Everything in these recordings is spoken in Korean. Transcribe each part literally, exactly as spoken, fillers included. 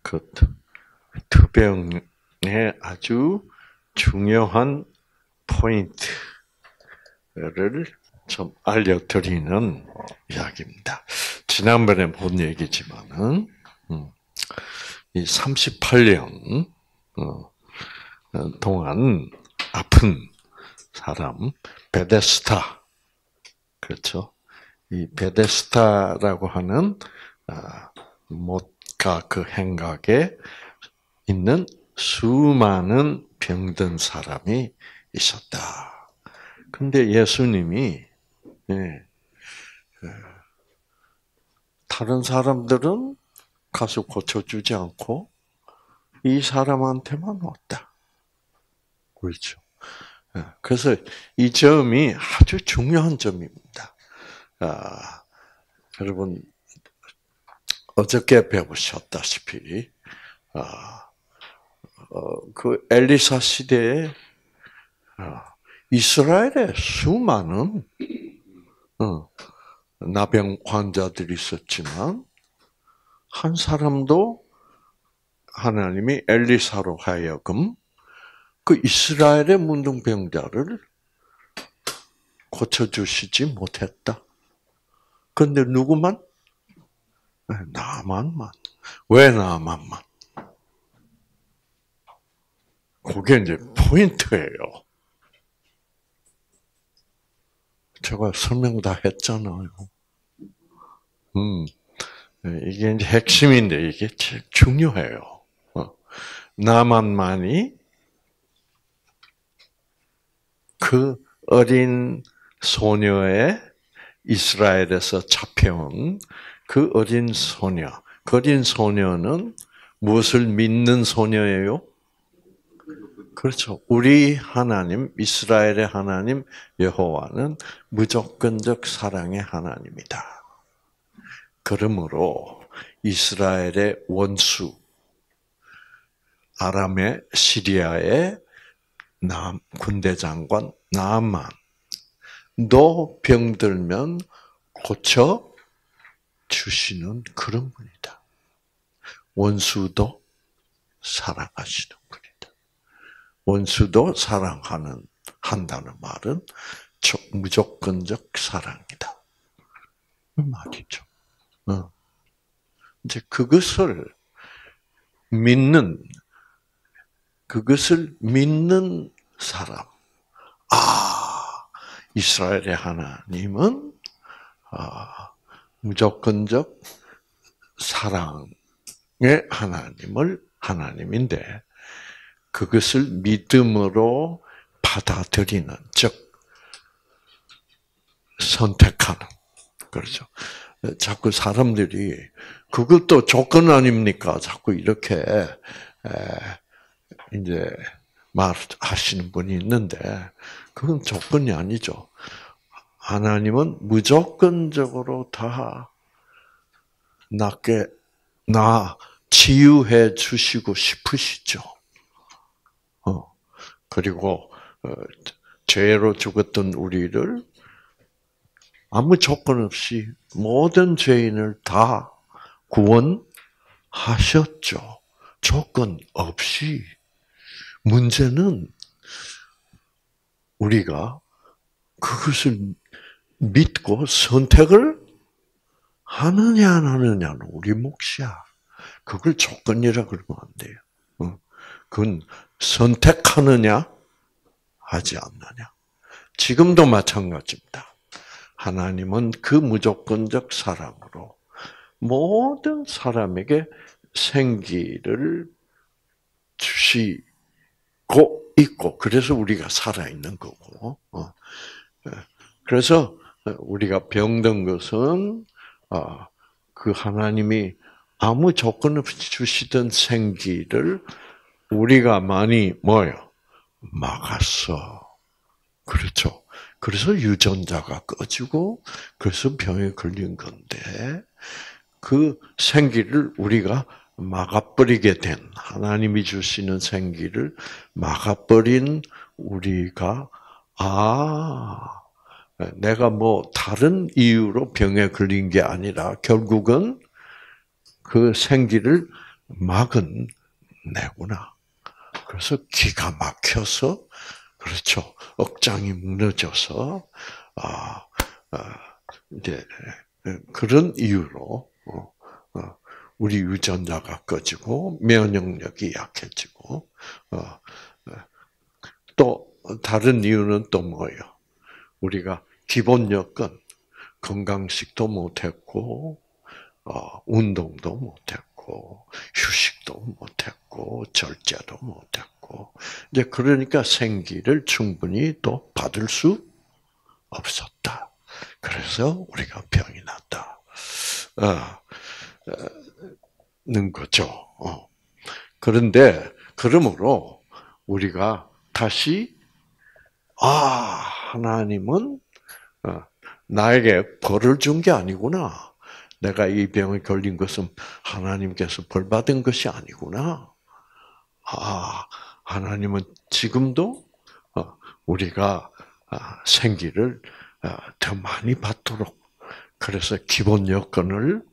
그 투병의 아주 중요한 포인트를 좀 알려드리는 이야기입니다. 지난번에 본 얘기지만은, 이 삼십팔 년 동안 아픈 사람, 베데스다. 그렇죠. 이 베데스다라고 하는, 못가 그 행각에 있는 수많은 병든 사람이 있었다. 근데 예수님이, 예, 다른 사람들은 가서 고쳐주지 않고 이 사람한테만 왔다. 그렇죠. 그래서 이 점이 아주 중요한 점입니다. 아, 여러분 어저께 배우셨다시피 아, 어, 그 엘리사 시대에 아, 이스라엘에 수많은 어, 나병 환자들이 있었지만 한 사람도 하나님이 엘리사로 하여금 그 이스라엘의 문둥병자를 고쳐주시지 못했다. 그런데 누구만? 나만만. 왜 나만만? 그게 이제 포인트예요. 제가 설명 다 했잖아요. 음, 이게 이제 핵심인데 이게 제일 중요해요. 나만만이 그 어린 소녀의 이스라엘에서 잡혀온 그 어린 소녀, 그 어린 소녀는 무엇을 믿는 소녀예요? 그렇죠. 우리 하나님, 이스라엘의 하나님 여호와는 무조건적 사랑의 하나님이다. 그러므로 이스라엘의 원수, 아람의 시리아의 남 군대 장관 나만도 병들면 고쳐 주시는 그런 분이다. 원수도 사랑하시는 분이다. 원수도 사랑하는 한다는 말은 무조건적 사랑이다. 그 말이죠. 어. 이제 그것을 믿는 그것을 믿는 사람. 아, 이스라엘의 하나님은 아, 무조건적 사랑의 하나님을 하나님인데 그것을 믿음으로 받아들이는, 즉 선택하는. 그렇죠. 자꾸 사람들이 그것도 조건 아닙니까? 자꾸 이렇게 이제 말하시는 분이 있는데 그건 조건이 아니죠. 하나님은 무조건적으로 다 낫게 나 치유해 주시고 싶으시죠. 어 그리고 어, 죄로 죽었던 우리를 아무 조건 없이 모든 죄인을 다 구원하셨죠. 조건 없이. 문제는 우리가 그것을 믿고 선택을 하느냐 안 하느냐는 우리 몫이야. 그걸 조건이라 그러면 안 돼요. 그건 선택하느냐 하지 않느냐. 지금도 마찬가지입니다. 하나님은 그 무조건적 사랑으로 모든 사람에게 생기를 주시고 있고, 그래서 우리가 살아있는 거고. 그래서 우리가 병든 것은 그 하나님이 아무 조건 없이 주시던 생기를 우리가 많이 뭐요? 막았어. 그렇죠. 그래서 유전자가 꺼지고, 그래서 병에 걸린 건데, 그 생기를 우리가 막아버리게 된, 하나님이 주시는 생기를 막아버린 우리가, 아, 내가 뭐 다른 이유로 병에 걸린 게 아니라, 결국은 그 생기를 막은 내구나. 그래서 기가 막혀서, 그렇죠. 억장이 무너져서, 아, 아 이제, 그런 이유로, 어, 어, 우리 유전자가 꺼지고, 면역력이 약해지고, 어, 또, 다른 이유는 또 뭐예요? 우리가 기본 여건, 건강식도 못했고, 어, 운동도 못했고, 휴식도 못했고, 절제도 못했고, 이제 그러니까 생기를 충분히 또 받을 수 없었다. 그래서 우리가 병이 났다. 어, 어, 는 거죠. 어. 그런데, 그러므로 우리가 다시, 아, 하나님은 어, 나에게 벌을 준 게 아니구나. 내가 이 병에 걸린 것은 하나님께서 벌 받은 것이 아니구나. 아, 하나님은 지금도 우리가 생기를 더 많이 받도록, 그래서 기본 여건을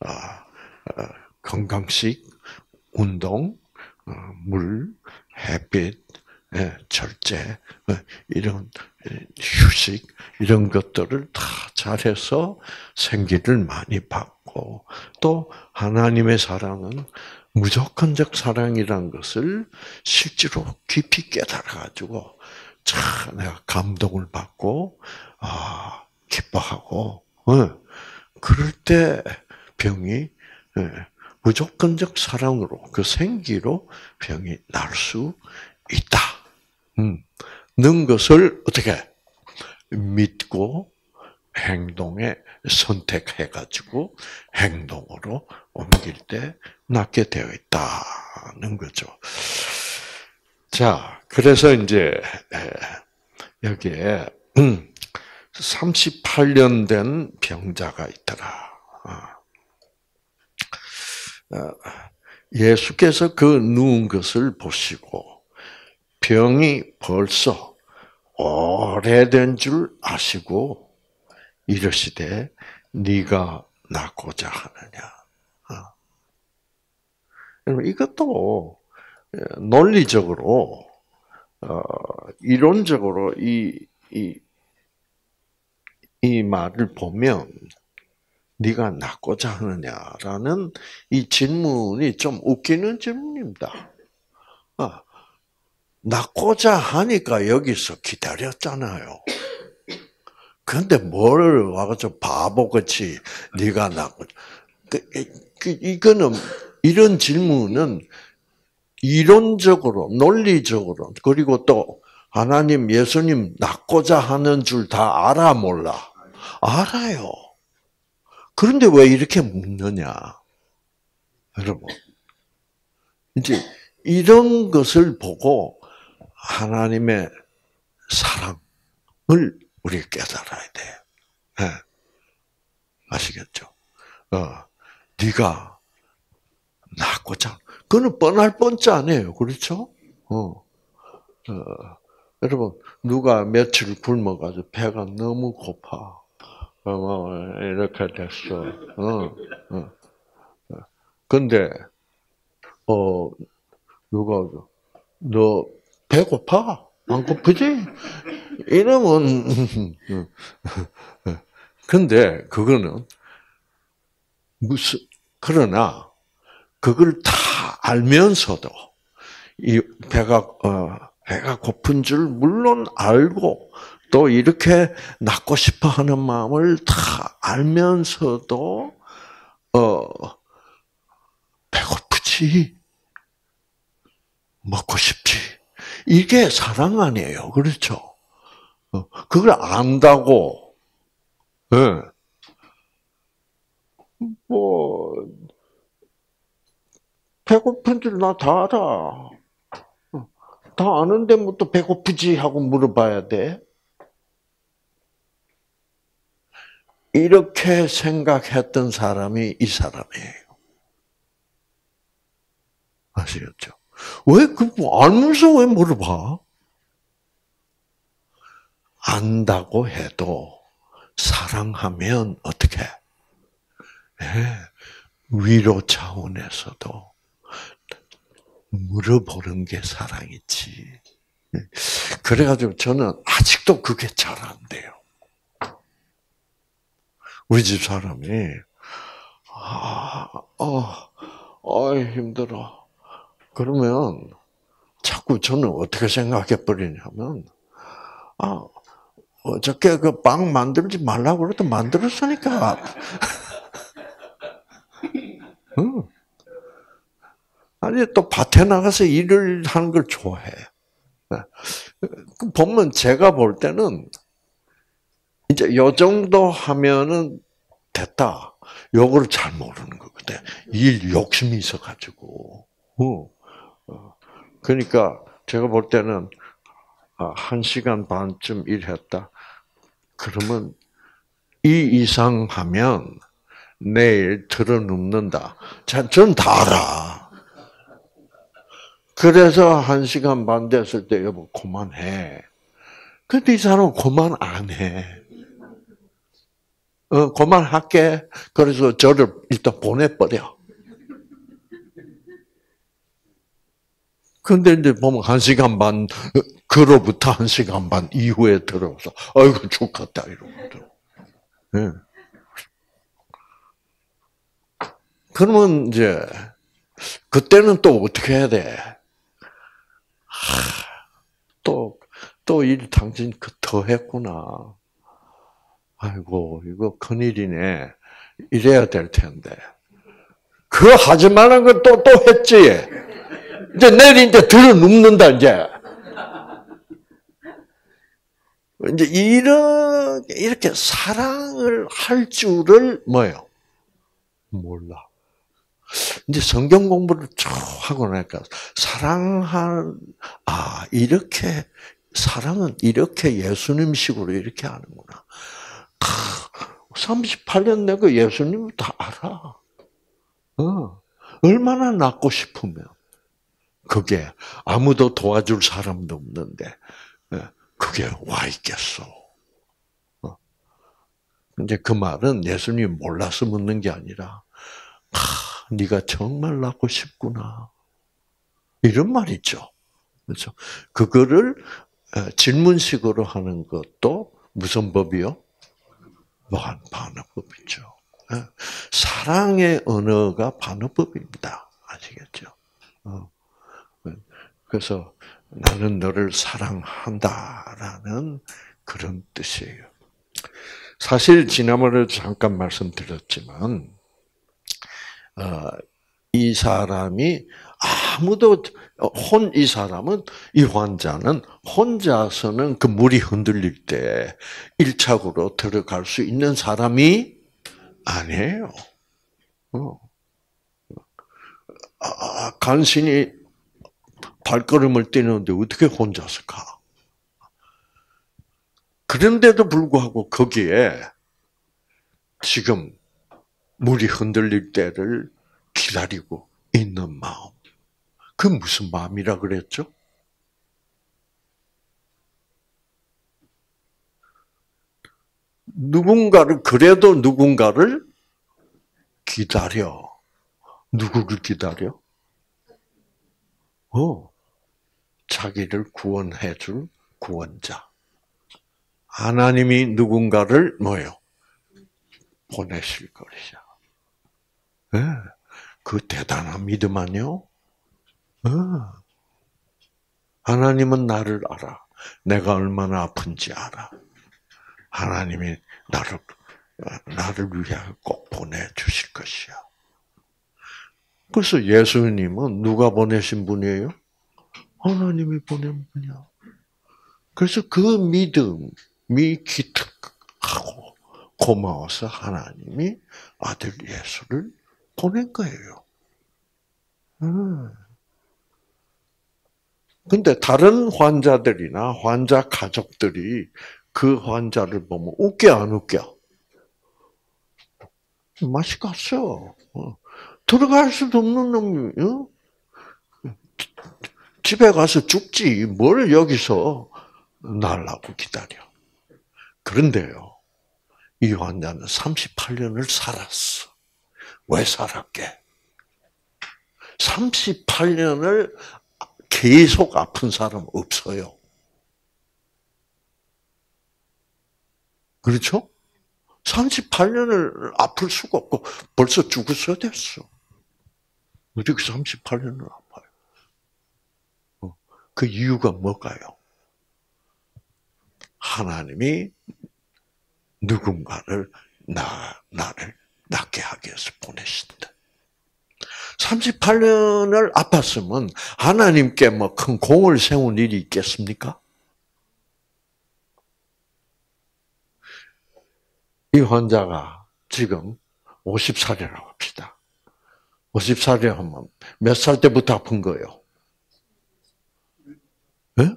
건강식, 운동, 물, 햇빛, 절제, 이런 휴식, 이런 것들을 다 잘해서 생기를 많이 받고, 또 하나님의 사랑은 무조건적 사랑이란 것을 실제로 깊이 깨달아가지고, 참 내가 감동을 받고, 아, 기뻐하고, 그럴 때 병이, 무조건적 사랑으로, 그 생기로 병이 날 수 있다. 음, 는 것을 어떻게 믿고 행동에 선택해가지고 행동으로 옮길 때 낫게 되어 있다는 거죠. 자, 그래서 이제 여기에 삼십팔 년 된 병자가 있더라. 예수께서 그 누운 것을 보시고 병이 벌써 오래된 줄 아시고 이르시되 네가 낫고자 하느냐. 여러분 이것도 논리적으로 어, 이론적으로 이, 이, 이 말을 보면 네가 낫고자 하느냐라는 이 질문이 좀 웃기는 질문입니다. 아, 낫고자 하니까 여기서 기다렸잖아요. 그런데 뭘 와가지고 바보같이 네가 낫고, 그, 그, 이거는 이런 질문은 이론적으로, 논리적으로, 그리고 또 하나님, 예수님 낫고자 하는 줄 다 알아 몰라? 알아요. 그런데 왜 이렇게 묻느냐? 여러분, 이제 이런 것을 보고 하나님의 사랑을 우리가 깨달아야 돼. 네. 아시겠죠? 어, 네가 낫고자. 그거는 뻔할 뻔짜 아니에요. 그렇죠? 어, 어, 여러분, 누가 며칠 굶어가지고 배가 너무 고파. 어, 이렇게 됐어. 어, 어. 근데, 어, 누가, 너 배고파? 안 고프지? 이러면, 근데 그거는 무슨, 그러나, 그걸 다 알면서도, 이 배가, 어, 배가 고픈 줄 물론 알고, 또 이렇게 낫고 싶어 하는 마음을 다 알면서도, 어, 배고프지. 먹고 싶지. 이게 사랑 아니에요. 그렇죠? 그걸 안다고, 예. 네. 뭐, 배고픈 줄 나 다 알아. 다 아는데 뭐 또 배고프지 하고 물어봐야 돼? 이렇게 생각했던 사람이 이 사람이에요. 아시겠죠? 왜, 그, 뭐 알면서 왜 물어봐? 안다고 해도 사랑하면 어떻게? 네, 위로 차원에서도 물어보는 게 사랑이지. 그래가지고 저는 아직도 그게 잘 안 돼요. 우리 집 사람이, 아, 어, 어, 힘들어. 그러면 자꾸 저는 어떻게 생각해 버리냐면, 아, 어저께 그 빵 만들지 말라고 그래도 만들었으니까. 응. 아니, 또 밭에 나가서 일을 하는 걸 좋아해. 보면 제가 볼 때는 이제 요 정도 하면은 됐다. 요거를 잘 모르는 거거든. 일 욕심이 있어가지고. 어. 그러니까 제가 볼 때는 한 시간 반쯤 일했다. 그러면 이 이상 하면 내일 들어눕는다. 전 다 알아. 그래서 한 시간 반 됐을 때 여보 그만해. 근데 이 사람은 그만 안 해. 어, 그만할게. 그래서 저를 일단 보내버려. 근데 이제 보면 한 시간 반, 그로부터 한 시간 반 이후에 들어서, 아이고, 죽겠다, 이러거든. 네. 그러면 이제, 그때는 또 어떻게 해야 돼? 하, 또, 또 일 당신 더 했구나. 아이고, 이거 큰일이네. 이래야 될 텐데. 그거 하지 말란 걸 또, 또 했지. 이제 내일 이제 들어 눕는다, 이제. 이제 이렇게, 이렇게 사랑을 할 줄을 뭐예요? 몰라. 이제 성경 공부를 쭉 하고 나니까 사랑할, 아, 이렇게, 사랑은 이렇게 예수님식으로 이렇게 하는구나. 삼십팔 년 내가 예수님을 다 알아. 어. 얼마나 낳고 싶으면. 그게 아무도 도와줄 사람도 없는데, 그게 와 있겠어. 어. 이제 그 말은 예수님 몰라서 묻는 게 아니라, 아, 네가 정말 낳고 싶구나. 이런 말이죠. 그렇죠? 그거를 질문식으로 하는 것도 무슨 법이요? 반어법이죠. 사랑의 언어가 반어법입니다. 아시겠죠? 그래서 나는 너를 사랑한다라는 그런 뜻이에요. 사실 지난번에 잠깐 말씀드렸지만 어, 이 사람이 아무도 혼 이 사람은 이 환자는 혼자서는 그 물이 흔들릴 때 일착으로 들어갈 수 있는 사람이 아니에요. 어. 아, 간신히 발걸음을 떼는데 어떻게 혼자서 가? 그런데도 불구하고 거기에 지금 물이 흔들릴 때를 기다리고 있는 마음. 그 무슨 마음이라 그랬죠? 누군가를, 그래도 누군가를 기다려. 누구를 기다려? 어, 자기를 구원해줄 구원자. 하나님이 누군가를 뭐요? 보내실 것이야. 네, 그 대단한 믿음 아니요? 네. 하나님은 나를 알아. 내가 얼마나 아픈지 알아. 하나님이 나를 나를 위하여 꼭 보내주실 것이야. 그래서 예수님은 누가 보내신 분이에요? 하나님이 보낸 분이야. 그래서 그 믿음이 기특하고 고마워서 하나님이 아들 예수를 보낸 거예요. 근데 다른 환자들이나 환자 가족들이 그 환자를 보면 웃겨 안 웃겨? 맛이 갔어. 들어갈 수도 없는 놈이, 어? 집에 가서 죽지. 뭘 여기서 날라고 기다려. 그런데요, 이 환자는 삼십팔 년을 살았어. 왜 살았게? 삼십팔 년을 계속 아픈 사람 없어요. 그렇죠? 삼십팔 년을 아플 수가 없고 벌써 죽었어야 됐어. 어떻게 삼십팔 년을 아파요? 그 이유가 뭘까요? 하나님이 누군가를 나, 나를 낫게 하기 위해서 보내신다. 삼십팔 년을 아팠으면 하나님께 뭐 큰 공을 세운 일이 있겠습니까? 이 환자가 지금 오십 살이라고 합시다. 오십 살이라면 몇 살 때부터 아픈 거예요? 네?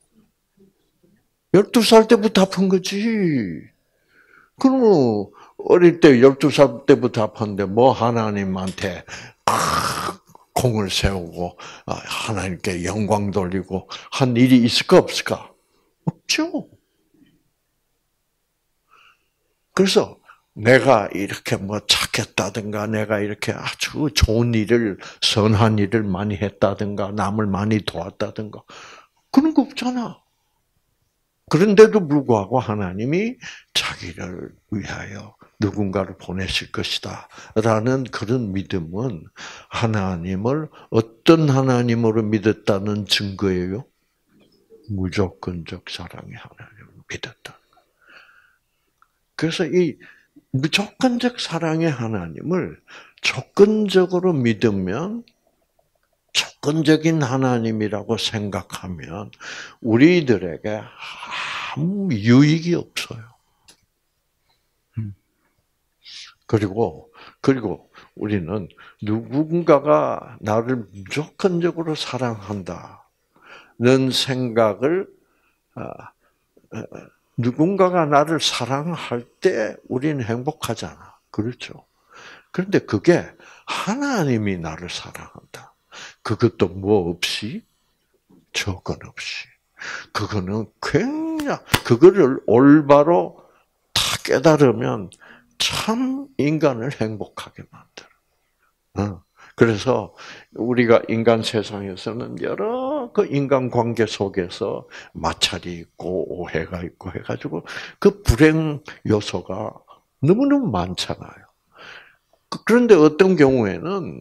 열두 살 때부터 아픈 거지. 그럼 어릴 때 열두 살 때부터 아팠는데 뭐 하나님한테 공을 세우고 하나님께 영광 돌리고 한 일이 있을까 없을까? 없죠. 그래서 내가 이렇게 뭐 착했다든가 내가 이렇게 아주 좋은 일을 선한 일을 많이 했다든가 남을 많이 도왔다든가 그런 거 없잖아. 그런데도 불구하고 하나님이 자기를 위하여 누군가를 보내실 것이다 라는 그런 믿음은 하나님을 어떤 하나님으로 믿었다는 증거예요? 무조건적 사랑의 하나님을 믿었다. 그래서 이 무조건적 사랑의 하나님을 조건적으로 믿으면 조건적인 하나님이라고 생각하면 우리들에게 아무 유익이 없어요. 그리고 그리고 우리는 누군가가 나를 무조건적으로 사랑한다는 생각을 누군가가 나를 사랑할 때 우리는 행복하잖아. 그렇죠? 그런데 그게 하나님이 나를 사랑한다. 그것도 뭐 없이? 조건 없이. 그거는 굉장히, 그거를 올바로 다 깨달으면 참 인간을 행복하게 만들어. 그래서 우리가 인간 세상에서는 여러 그 인간 관계 속에서 마찰이 있고 오해가 있고 해가지고 그 불행 요소가 너무너무 많잖아요. 그런데 어떤 경우에는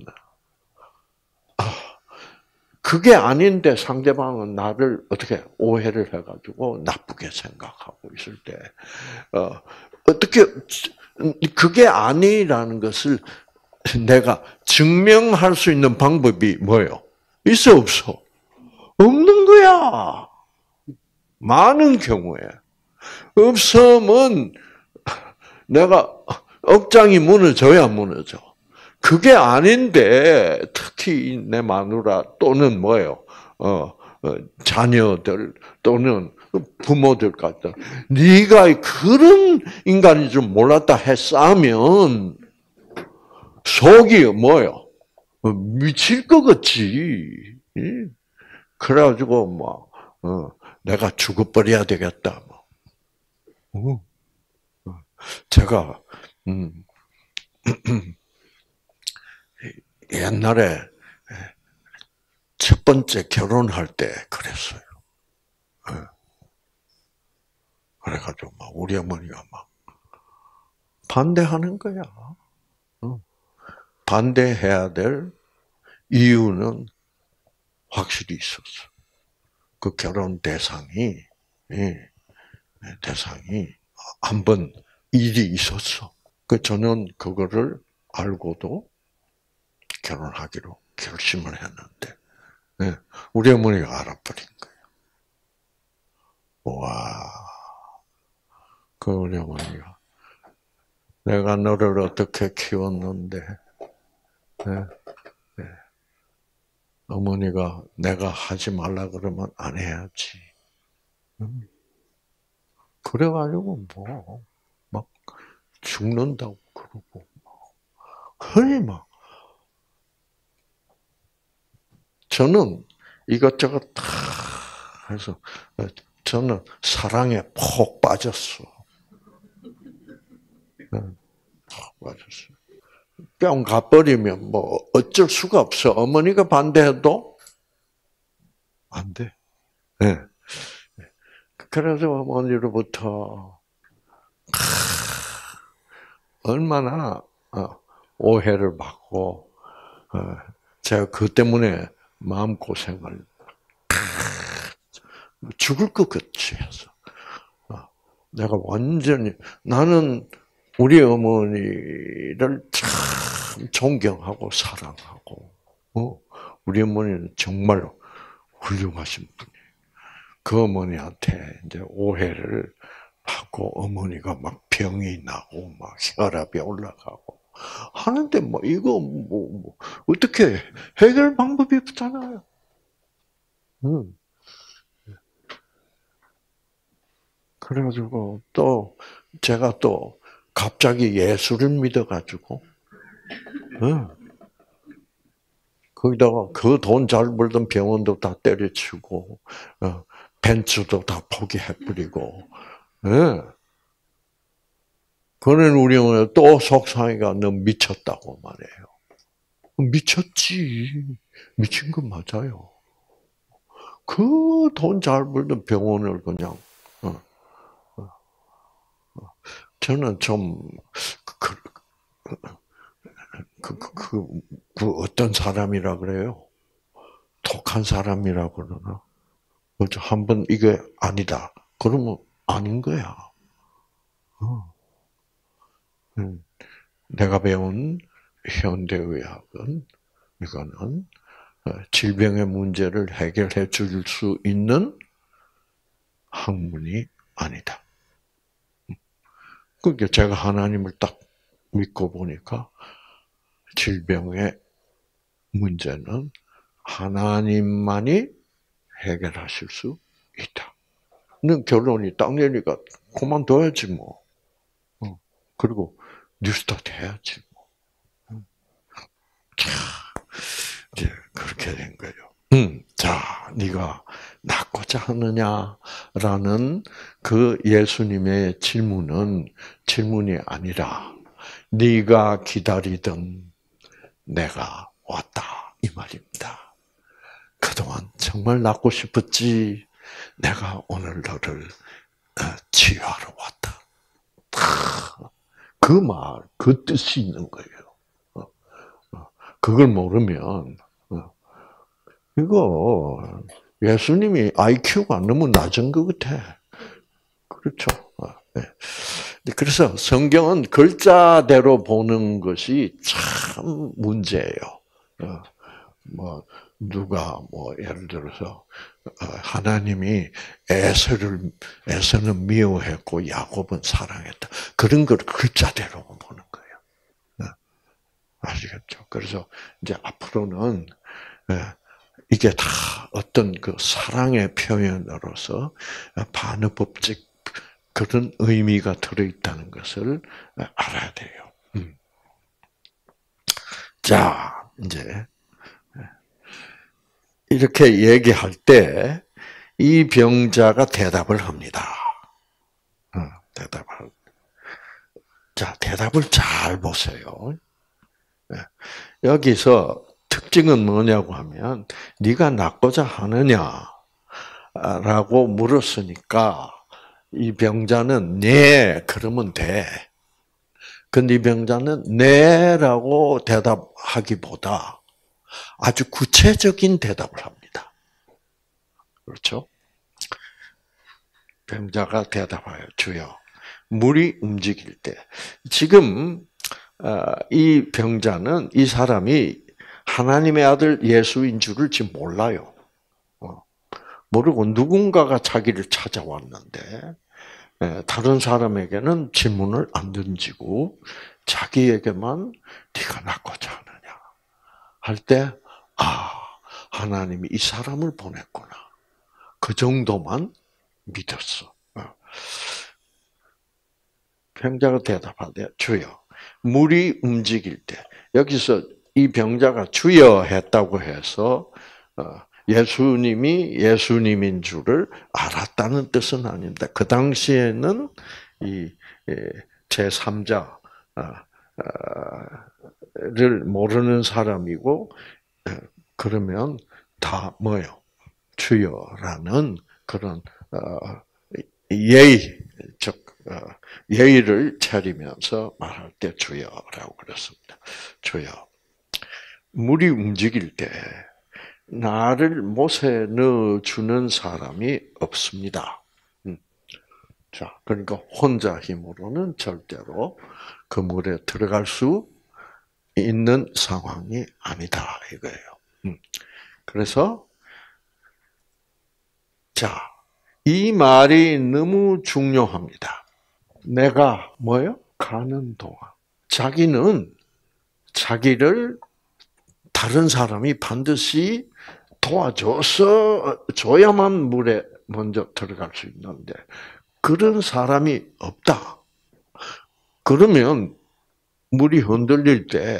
그게 아닌데 상대방은 나를 어떻게 오해를 해가지고 나쁘게 생각하고 있을 때 어, 어떻게 그게 아니라는 것을 내가 증명할 수 있는 방법이 뭐예요? 있어 없어? 없는 거야. 많은 경우에. 없으면 내가 억장이 무너져야 무너져. 그게 아닌데 특히 내 마누라 또는 뭐예요? 어, 어 자녀들 또는 부모들까지 네가 그런 인간인 줄 몰랐다 했으면 속이 뭐요? 미칠 것 같지. 그래가지고 뭐 어, 내가 죽어버려야 되겠다. 뭐. 제가 음, 옛날에 첫 번째 결혼할 때 그랬어요. 그래가지고 막 우리 어머니가 막 반대하는 거야. 반대해야 될 이유는 확실히 있었어. 그 결혼 대상이, 대상이 한 번 일이 있었어. 그 저는 그거를 알고도 결혼하기로 결심을 했는데, 우리 어머니가 알아버린 거예요. 와, 그 우리 어머니가 내가 너를 어떻게 키웠는데, 네, 네. 어머니가 내가 하지 말라 그러면 안 해야지. 음. 그래가지고 뭐 막 죽는다고 그러고, 흔히 막 저는 이것저것 다 해서 저는 사랑에 푹 빠졌어. 푹 빠졌어. 뿅 가버리면 뭐 어쩔 수가 없어. 어머니가 반대해도 안 돼. 네. 그래서 어머니로부터 얼마나 오해를 받고 제가 그 때문에 마음 고생을 죽을 것 같이 해서 내가 완전히 나는 우리 어머니를 참 존경하고 사랑하고 어? 우리 어머니는 정말 훌륭하신 분이에요. 그 어머니한테 이제 오해를 하고 어머니가 막 병이 나고 막 혈압이 올라가고 하는데 뭐 이거 뭐, 뭐 어떻게 해결 방법이 없잖아요. 음. 그래가지고 또 제가 또 갑자기 예수를 믿어가지고 음. 거기다가 그 돈 잘 벌던 병원도 다 때려치우고 어, 벤츠도 다 포기해버리고 예. 그는 우리 어머니 또 속상이가 너 미쳤다고 말해요. 미쳤지. 미친 건 맞아요. 그 돈 잘 벌던 병원을 그냥 어, 어, 어. 저는 좀 그, 그, 그, 그, 그 어떤 사람이라 그래요? 독한 사람이라 그러나? 그렇죠. 한번 이게 아니다. 그러면 아닌 거야. 어. 음. 내가 배운 현대의학은 이거는 질병의 문제를 해결해 줄 수 있는 학문이 아니다. 그러니까 제가 하나님을 딱 믿고 보니까 질병의 문제는 하나님만이 해결하실 수 있다. 는 결론이 당연히가 그만둬야지 뭐. 그리고 뉴스타트 해야지 뭐. 자, 이제 그렇게 된 거예요. 음, 자, 네가 낫고자 하느냐라는 그 예수님의 질문은 질문이 아니라 네가 기다리던 내가 왔다 이 말입니다. 그동안 정말 낫고 싶었지. 내가 오늘 너를 치유하러 왔다. 그 말, 그 뜻이 있는 거예요. 그걸 모르면 이거 예수님이 아이큐가 너무 낮은 것 같아. 그렇죠. 그래서 성경은 글자대로 보는 것이 참 문제예요. 뭐 누가 뭐 예를 들어서 하나님이 에서를 에서는 미워했고 야곱은 사랑했다. 그런 걸 글자대로 보는 거예요. 아시겠죠? 그래서 이제 앞으로는 이게 다 어떤 그 사랑의 표현으로서 반어법적 그런 의미가 들어있다는 것을 알아야 돼요. 음. 자, 이제 이렇게 얘기할 때 이 병자가 대답을 합니다. 어, 대답을. 자, 대답을 잘 보세요. 여기서 특징은 뭐냐고 하면 네가 낫고자 하느냐라고 물었으니까 이 병자는 네 그러면 돼. 근데 이 병자는 네라고 대답하기보다 아주 구체적인 대답을 합니다. 그렇죠? 병자가 대답하여 주여 물이 움직일 때 지금 이 병자는 이 사람이 하나님의 아들 예수인 줄을 지금 몰라요. 모르고 누군가가 자기를 찾아왔는데 다른 사람에게는 질문을 안 던지고 자기에게만 네가 낫고자 하느냐 할 때 아, 하나님이 이 사람을 보냈구나. 그 정도만 믿었어. 병자가 대답하되 주여 물이 움직일 때 여기서 이 병자가 주여 했다고 해서 예수님이 예수님인 줄을 알았다는 뜻은 아닙니다. 그 당시에는 이 제삼자 모르는 사람이고 그러면 다 뭐요? 주여라는 그런 예의, 즉 예의를 차리면서 말할 때 주여라고 그랬습니다. 주여. 물이 움직일 때 나를 못에 넣어주는 사람이 없습니다. 자, 그러니까 혼자 힘으로는 절대로 그 물에 들어갈 수 있는 상황이 아니다 이거예요. 그래서 자, 이 말이 너무 중요합니다. 내가 뭐요? 가는 동안 자기는 자기를 다른 사람이 반드시 도와줘서 줘야만 물에 먼저 들어갈 수 있는데 그런 사람이 없다. 그러면 물이 흔들릴 때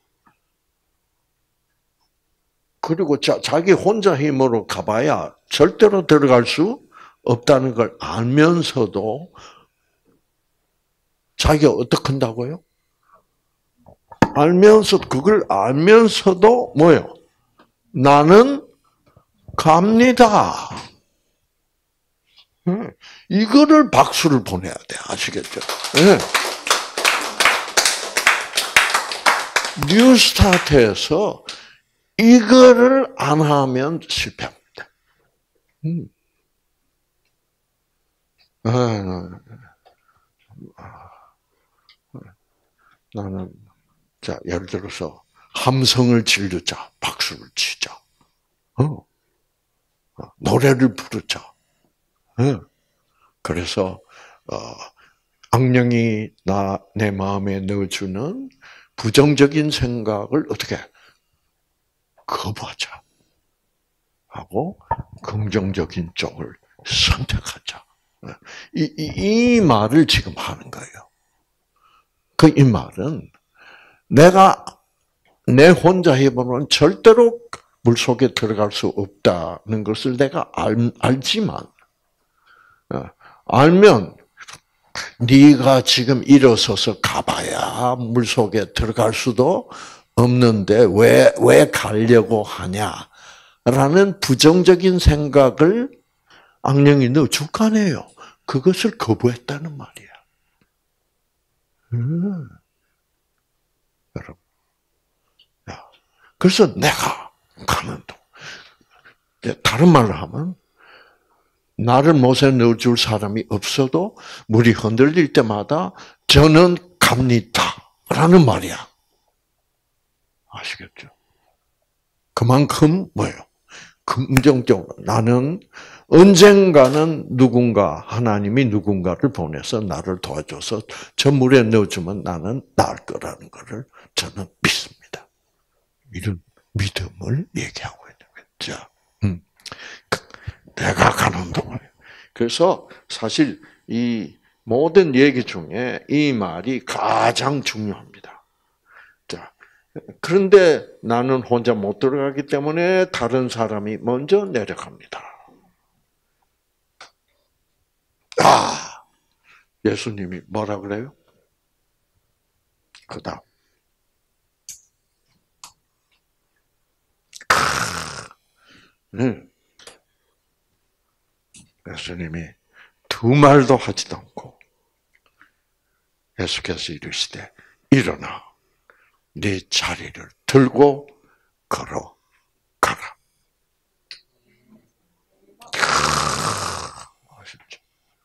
그리고 자, 자기 혼자 힘으로 가봐야 절대로 들어갈 수 없다는 걸 알면서도 자기가 어떻게 한다고요? 알면서 그걸 알면서도 뭐요? 나는 갑니다. 이거를 박수를 보내야 돼. 아시겠죠? 네. 뉴스타트에서 이거를 안 하면 실패합니다. 음. 아, 나는 자 예를 들어서 함성을 지르자, 박수를 치자, 어. 노래를 부르자. 어. 그래서 어, 악령이 나 내 마음에 넣어주는 부정적인 생각을 어떻게 거부하자 하고 긍정적인 쪽을 선택하자. 이, 이, 이 말을 지금 하는 거예요. 그 이 말은 내가 내 혼자 해보면 절대로 물 속에 들어갈 수 없다는 것을 내가 알, 알지만 알면 네가 지금 일어서서 가봐야 물 속에 들어갈 수도 없는데 왜, 왜 가려고 하냐라는 부정적인 생각을 악령이 넣어줄 거 아니에요. 그것을 거부했다는 말이야. 음. 여러분. 야. 그래서 내가 가는 동. 다른 말로 하면 나를 못에 넣어줄 사람이 없어도 물이 흔들릴 때마다 저는 갑니다. 라는 말이야. 아시겠죠? 그만큼 뭐예요? 긍정적으로 나는 언젠가는 누군가 하나님이 누군가를 보내서 나를 도와줘서 저 물에 넣어주면 나는 나을 거라는 것을 저는 믿습니다. 이런 믿음을 얘기하고 있는 거죠. 음. 내가 가는 동안. 그래서 사실 이 모든 얘기 중에 이 말이 가장 중요합니다. 자, 그런데 나는 혼자 못 들어가기 때문에 다른 사람이 먼저 내려갑니다. 아, 예수님이 뭐라 그래요? 그다음. 네. 예수님이 두 말도 하지도 않고 예수께서 이르시되 일어나 네 자리를 들고 걸어가라. 아시죠?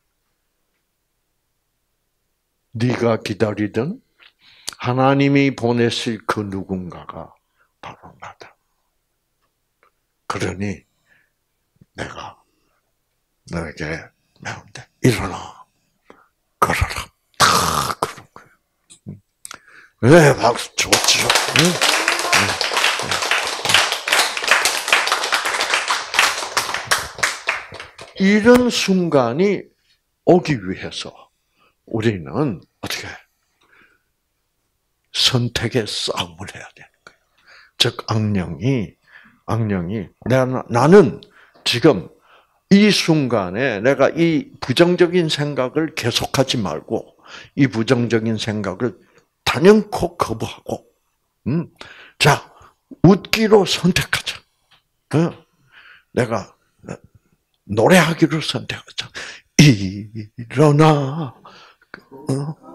네가 기다리던 하나님이 보내실 그 누군가가 바로 나다. 그러니 내가 너에게 매운데 일어나 걸어라. 다 그런 거예요. 네, 박수 좋죠. 네. 네. 이런 순간이 오기 위해서 우리는 어떻게 선택의 싸움을 해야 되는 거예요. 즉 악령이 악령이 내가 나는 지금 이 순간에 내가 이 부정적인 생각을 계속하지 말고 이 부정적인 생각을 단연코 거부하고 음. 자, 웃기로 선택하자. 어? 내가 노래하기로 선택하자. 일어나. 어?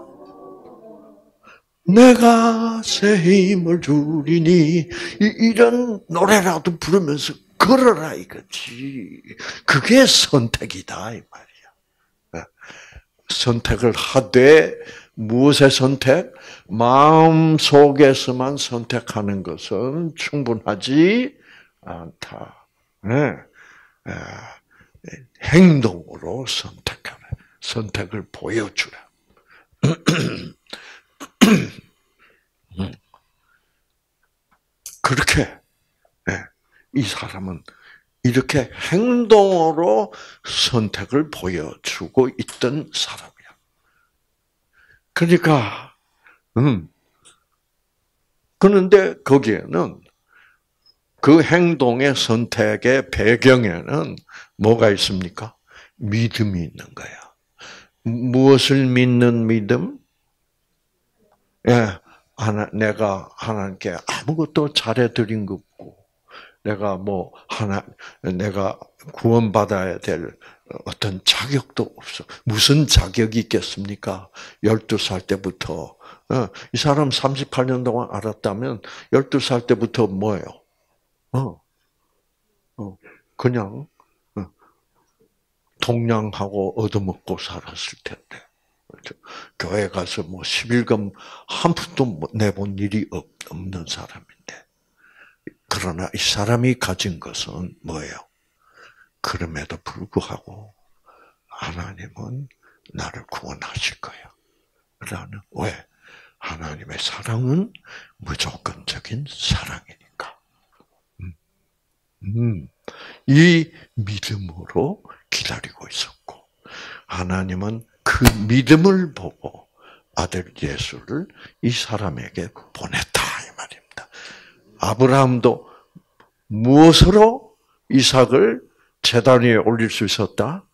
내가 새 힘을 주리니 이런 노래라도 부르면서 걸어라 이거지. 그게 선택이다 이 말이야. 선택을 하되 무엇의 선택? 마음 속에서만 선택하는 것은 충분하지 않다. 네. 행동으로 선택하라. 선택을 보여주라. 그렇게 이 사람은 이렇게 행동으로 선택을 보여주고 있던 사람이야. 그러니까, 음, 그런데 거기에는 그 행동의 선택의 배경에는 뭐가 있습니까? 믿음이 있는 거야. 무엇을 믿는 믿음? 예, 하나, 내가 하나님께 아무것도 잘해드린 것 없고, 내가 뭐, 하나, 내가 구원받아야 될 어떤 자격도 없어. 무슨 자격이 있겠습니까? 열두 살 때부터. 이 사람 삼십팔 년 동안 알았다면, 열두 살 때부터 뭐예요? 어, 어, 그냥, 어, 동냥하고 얻어먹고 살았을 텐데. 교회 가서 뭐 십일금 한 푼도 내본 일이 없는 사람인데. 그러나 이 사람이 가진 것은 뭐예요? 그럼에도 불구하고 하나님은 나를 구원하실 거야. 라는 왜? 하나님의 사랑은 무조건적인 사랑이니까. 음, 음, 이 믿음으로 기다리고 있었고 하나님은 그 믿음을 보고 아들 예수를 이 사람에게 보냈다 이 말입니다. 아브라함도 무엇으로 이삭을 제단 위에 올릴 수 있었다?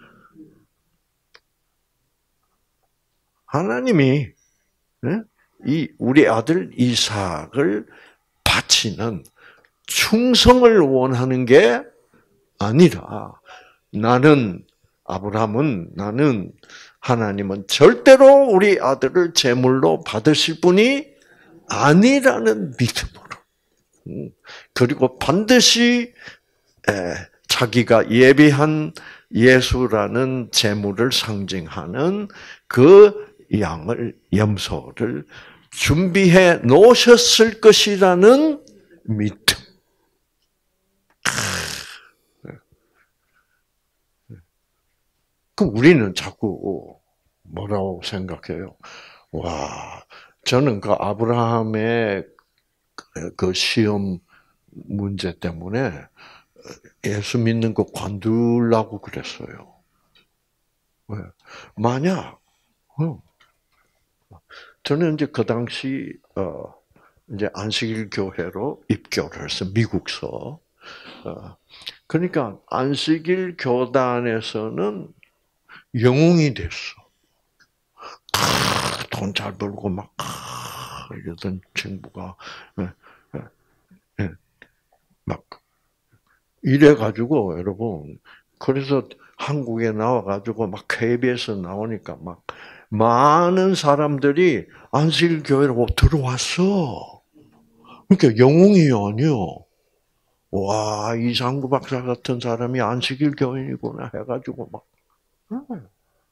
하나님이 이 우리 아들 이삭을 바치는 충성을 원하는 게 아니라 나는 아브라함은 나는 하나님은 절대로 우리 아들을 제물로 받으실 분이 아니라는 믿음으로 그리고 반드시 자기가 예비한 예수라는 제물을 상징하는 그 양을 염소를 준비해 놓으셨을 것이라는 믿음. 그럼 우리는 자꾸 뭐라고 생각해요? 와, 저는 그 아브라함의 그 시험 문제 때문에 예수 믿는 거 관두려고 그랬어요. 왜? 만약, 저는 이제 그 당시, 어, 이제 안식일 교회로 입교를 해서 미국서. 어, 그러니까 안식일 교단에서는 영웅이 됐어. 돈 잘 벌고 막 이러던 친구가 막 이래 가지고 여러분 그래서 한국에 나와 가지고 막 케이비에스 나오니까 막 많은 사람들이 안식일 교회로 들어왔어. 그러니까 영웅이 아니요. 와, 이상구 박사 같은 사람이 안식일 교인이구나 해가지고 막 음.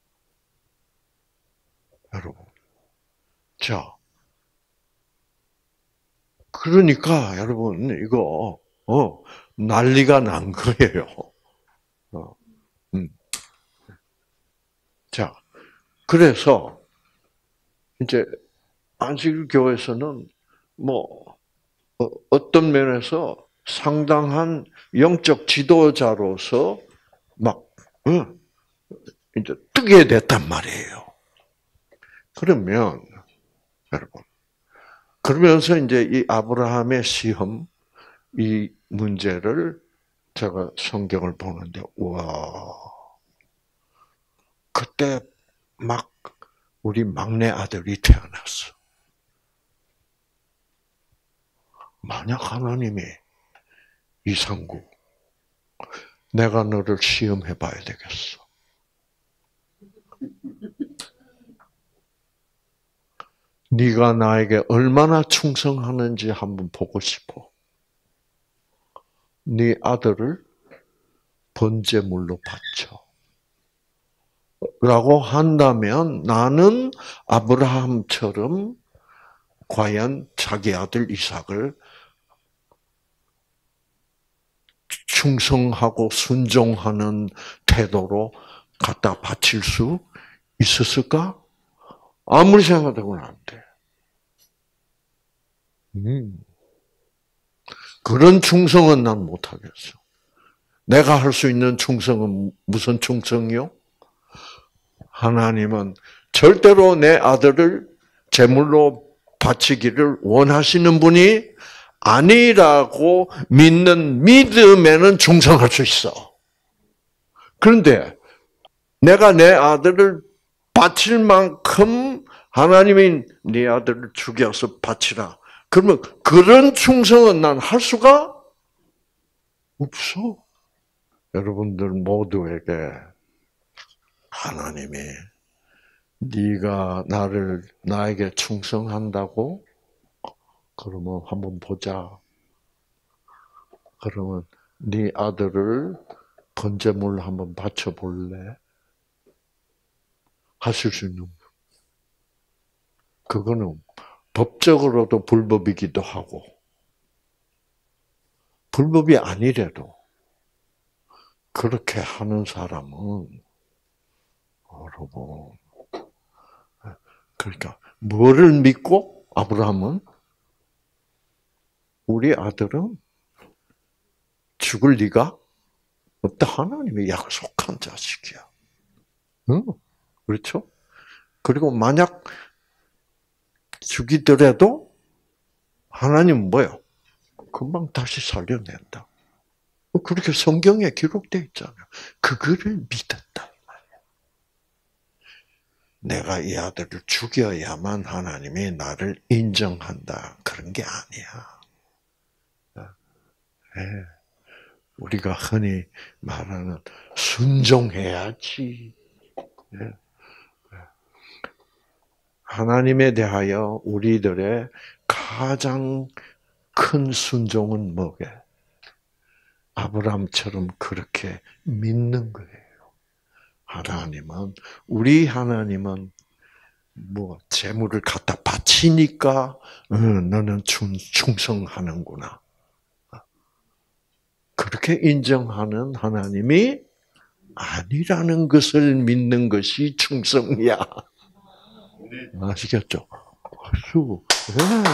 여러분, 자, 그러니까 여러분 이거 어 난리가 난 거예요. 어, 음. 자, 그래서 이제 안식일 교회에서는 뭐 어, 어떤 면에서 상당한 영적 지도자로서 막 어, 이제 뜨게 됐단 말이에요. 그러면 여러분 그러면서 이제 이 아브라함의 시험 이 문제를 제가 성경을 보는데 와 그때 막 우리 막내 아들이 태어났어. 만약 하나님이 이상구, 내가 너를 시험해 봐야 되겠어. 네가 나에게 얼마나 충성하는지 한번 보고 싶어. 네 아들을 번제물로 바쳐. 라고 한다면 나는 아브라함처럼 과연 자기 아들 이삭을 충성하고 순종하는 태도로 갖다 바칠 수 있었을까? 아무리 생각해도는 안 돼. 음. 그런 충성은 난 못하겠어. 내가 할 수 있는 충성은 무슨 충성이요? 하나님은 절대로 내 아들을 제물로 바치기를 원하시는 분이 아니라고 믿는 믿음에는 충성할 수 있어. 그런데 내가 내 아들을 바칠 만큼 하나님이 네 아들을 죽여서 바치라. 그러면 그런 충성은 난 할 수가 없어. 여러분들 모두에게 하나님이 네가 나를 나에게 충성한다고? 그러면 한번 보자. 그러면 네 아들을 번제물 한번 바쳐 볼래? 하실 수 있는 거. 그거는 법적으로도 불법이기도 하고 불법이 아니래도 그렇게 하는 사람은 여러분, 그러니까 뭐를 믿고 아브라함은 우리 아들은 죽을 리가 없다. 하나님이 약속한 자식이야. 응, 그렇죠? 그리고 만약 죽이더라도 하나님은 뭐요? 금방 다시 살려낸다. 그렇게 성경에 기록되어 있잖아요. 그거를 믿었다. 내가 이 아들을 죽여야만 하나님이 나를 인정한다. 그런 게 아니야. 네. 우리가 흔히 말하는 순종해야지. 네. 하나님에 대하여 우리들의 가장 큰 순종은 뭐게? 아브라함처럼 그렇게 믿는 거예요. 하나님은, 우리 하나님은 뭐 재물을 갖다 바치니까 응, 너는 충성하는구나. 그렇게 인정하는 하나님이 아니라는 것을 믿는 것이 충성이야. 아시겠죠? 네.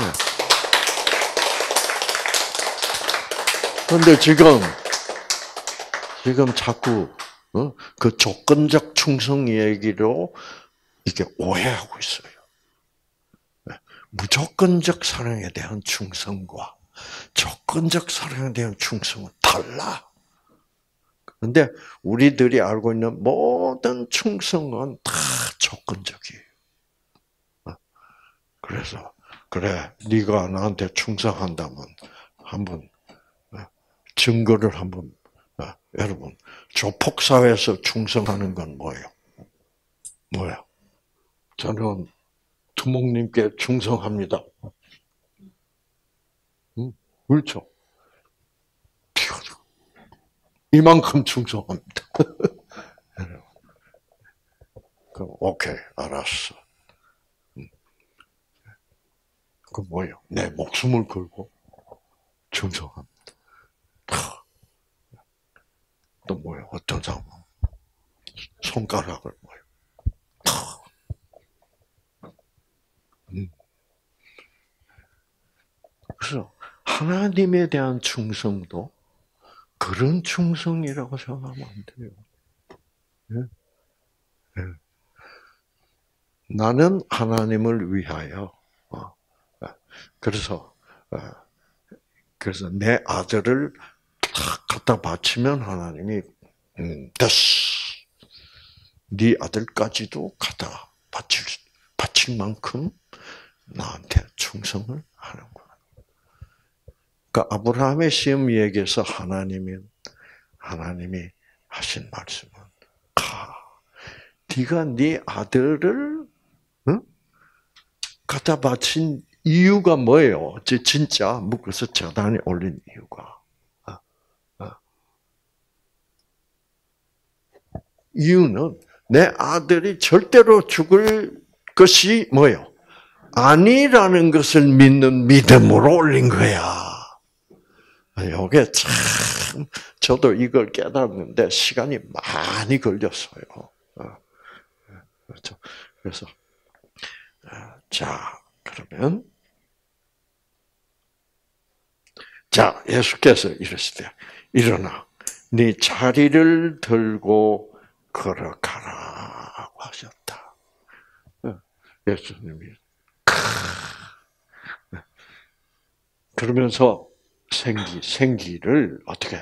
그런데 지금 지금 자꾸 어? 그 조건적 충성 얘기로 이게 오해하고 있어요. 무조건적 사랑에 대한 충성과 조건적 사랑에 대한 충성은 달라. 그런데 우리들이 알고 있는 모든 충성은 다 조건적이에요. 그래서 그래, 네가 나한테 충성한다면 한번 증거를 한번. 여러분, 조폭 사회에서 충성하는 건 뭐예요? 뭐야? 저는 두목님께 충성합니다. 응? 그렇죠? 이만큼 충성합니다. 그럼 오케이, 알았어. 그 뭐예요? 내 목숨을 걸고 충성합니다. 또 뭐예요? 어떤 사람은 손가락을 뭐예요? 음. 그래서 하나님에 대한 충성도 그런 충성이라고 생각하면 안 돼요. 네? 네. 나는 하나님을 위하여, 그래서, 그래서 내 아들을 탁 갖다 바치면 하나님이, 음, 됐어. 네 아들까지도 갖다 바칠, 바칠 만큼 나한테 충성을 하는구나. 그 아브라함의 시험 얘기에서 하나님이 하나님이 하신 말씀은 가. 네가 네 아들을 응? 갖다 바친 이유가 뭐예요? 진짜 묶어서 재단에 올린 이유가. 이유는 내 아들이 절대로 죽을 것이 뭐예요? 아니라는 것을 믿는 믿음으로 올린 거야. 이게 참 저도 이걸 깨달았는데 시간이 많이 걸렸어요. 그렇죠. 그래서 자 그러면 자 예수께서 이러시되 일어나 네 자리를 들고 걸어가라고 하셨다. 예수님이 그러면서 생기 생기를 어떻게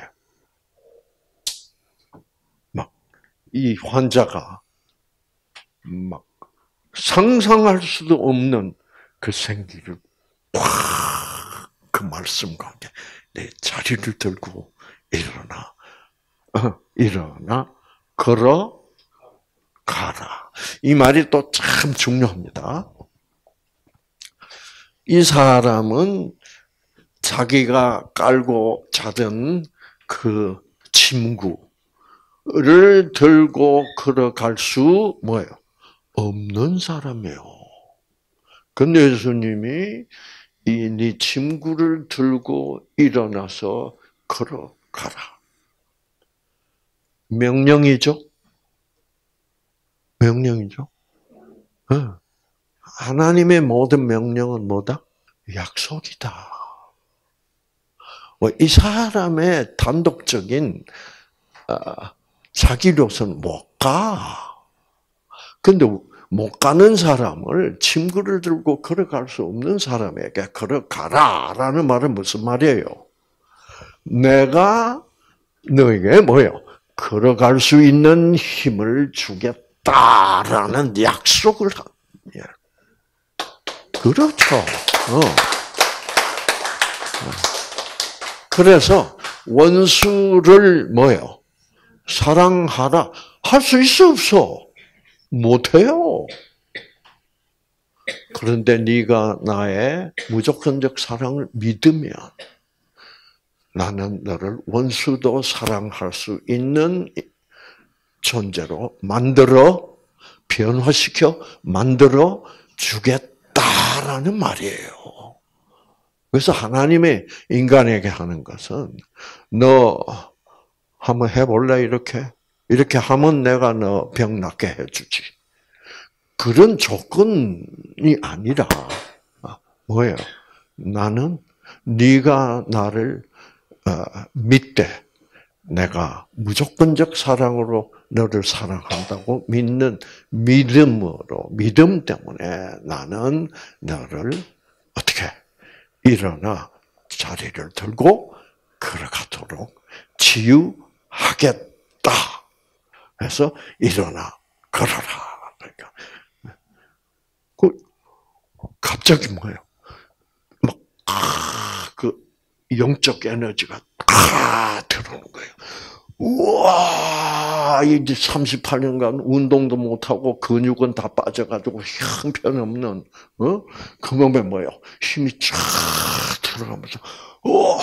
막 이 환자가 막 상상할 수도 없는 그 생기를 확 그 말씀과 함께 내 자리를 들고 일어나 어, 일어나 걸어 가라. 이 말이 또 참 중요합니다. 이 사람은 자기가 깔고 자던 그 침구를 들고 걸어갈 수 뭐예요? 없는 사람이에요. 근데 예수님이 이 네 침구를 들고 일어나서 걸어가라. 명령이죠? 명령이죠? 네. 하나님의 모든 명령은 뭐다? 약속이다. 이 사람의 단독적인 자기로서는 못 가. 근데 못 가는 사람을 침구를 들고 걸어갈 수 없는 사람에게 걸어가라라는 말은 무슨 말이에요? 내가 너에게 뭐예요? 걸어갈 수 있는 힘을 주겠다라는 약속을 한. 예. 그렇죠. 어. 그래서 원수를 뭐예요? 사랑하라. 할 수 있어 없어? 못해요. 그런데 네가 나의 무조건적 사랑을 믿으면 나는 너를 원수도 사랑할 수 있는 존재로 만들어 변화시켜 만들어 주겠다라는 말이에요. 그래서 하나님의 인간에게 하는 것은 너 한번 해볼래 이렇게? 이렇게 하면 내가 너 병 낫게 해주지. 그런 조건이 아니라 뭐예요? 나는 네가 나를 믿되 내가 무조건적 사랑으로 너를 사랑한다고 믿는 믿음으로 믿음 때문에 나는 너를 어떻게 일어나 자리를 들고 걸어가도록 치유하겠다. 그래서 일어나 걸어라. 그러니까 그 갑자기 뭐예요? 막 그 영적 에너지가 다 들어오는 거예요. 우와, 이제 삼십팔 년간 운동도 못하고 근육은 다 빠져가지고 형편없는, 어? 그 몸에 뭐예요? 힘이 쫙 들어가면서, 우와,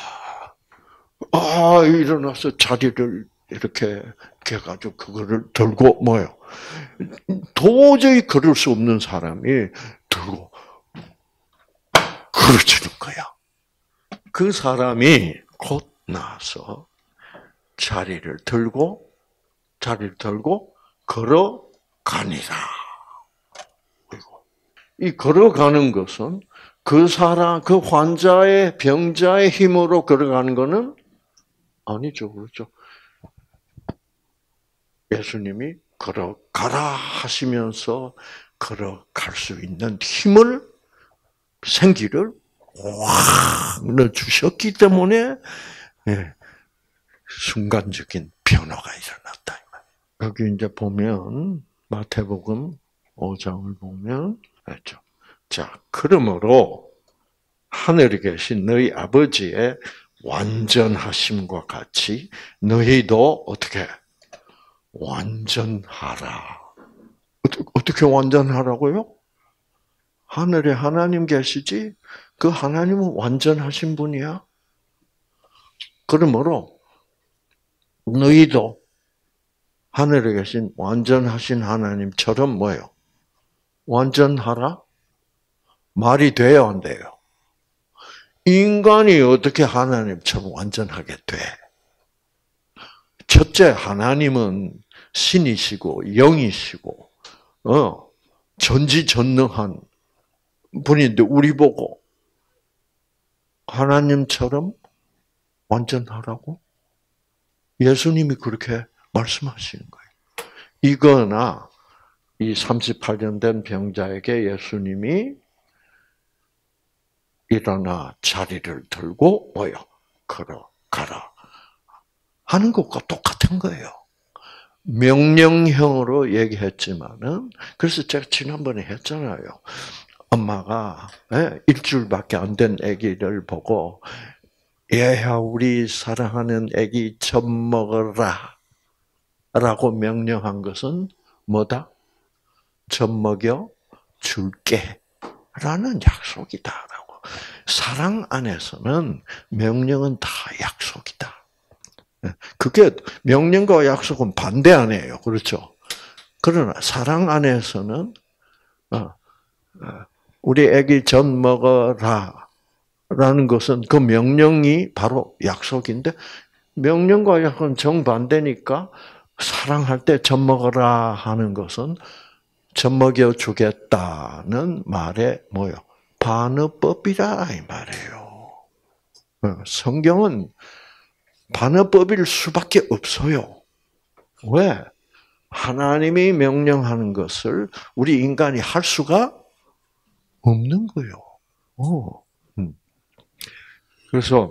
아, 일어나서 자리를 이렇게 해가지고 그거를 들고 뭐예요? 도저히 걸을 수 없는 사람이 들고 걸어주는 거야. 그 사람이 곧 나서 자리를 들고 자리를 들고 걸어가니라. 그리고 이 걸어가는 것은 그 사람 그 환자의 병자의 힘으로 걸어가는 것은 아니죠, 그렇죠? 예수님이 걸어가라 하시면서 걸어갈 수 있는 힘을 생기를 확 넣어주셨기 때문에 예, 순간적인 변화가 일어났다. 여기 이제 보면 마태복음 오 장을 보면 그렇죠. 자, 그러므로 하늘에 계신 너희 아버지의 완전하심과 같이 너희도 어떻게 완전하라. 어떻게 완전하라고요? 하늘에 하나님 계시지? 그 하나님은 완전하신 분이야. 그러므로 너희도 하늘에 계신 완전하신 하나님처럼 뭐예요? 완전하라? 말이 돼요, 안 돼요? 인간이 어떻게 하나님처럼 완전하게 돼? 첫째, 하나님은 신이시고 영이시고 어, 전지전능한 분인데 우리 보고 하나님처럼 완전하라고? 예수님이 그렇게 말씀하시는 거예요. 이거나 이 삼십팔 년 된 병자에게 예수님이 일어나 자리를 들고 뭐요? 걸어가라 하는 것과 똑같은 거예요. 명령형으로 얘기했지만은 그래서 제가 지난번에 했잖아요. 엄마가 일주일밖에 안 된 아기를 보고 얘야 우리 사랑하는 아기 젖 먹어라 라고 명령한 것은 뭐다? 젖 먹여 줄게 라는 약속이다라고. 사랑 안에서는 명령은 다 약속이다. 그게 명령과 약속은 반대 아니에요. 그렇죠? 그러나 사랑 안에서는 우리 아기 젖 먹어라 라는 것은 그 명령이 바로 약속인데 명령과 약속은 정반대니까 사랑할 때 젖 먹어라 하는 것은 젖 먹여 주겠다는 말에 뭐요? 반어법이라 이 말이에요. 성경은 반어법일 수밖에 없어요. 왜? 하나님이 명령하는 것을 우리 인간이 할 수가 없는 거예요. 오. 그래서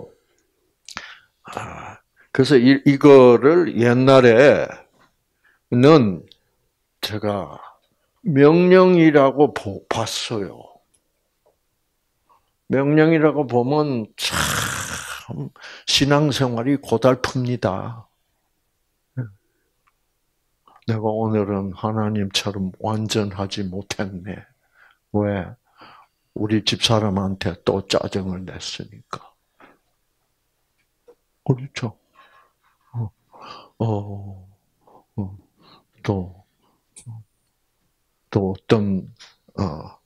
그래서 이, 이거를 옛날에는 제가 명령이라고 봤어요. 명령이라고 보면 참 신앙생활이 고달픕니다. 내가 오늘은 하나님처럼 완전하지 못했네. 왜? 우리 집사람한테 또 짜증을 냈으니까. 그렇죠. 어, 어, 어, 또, 또 어떤, 어,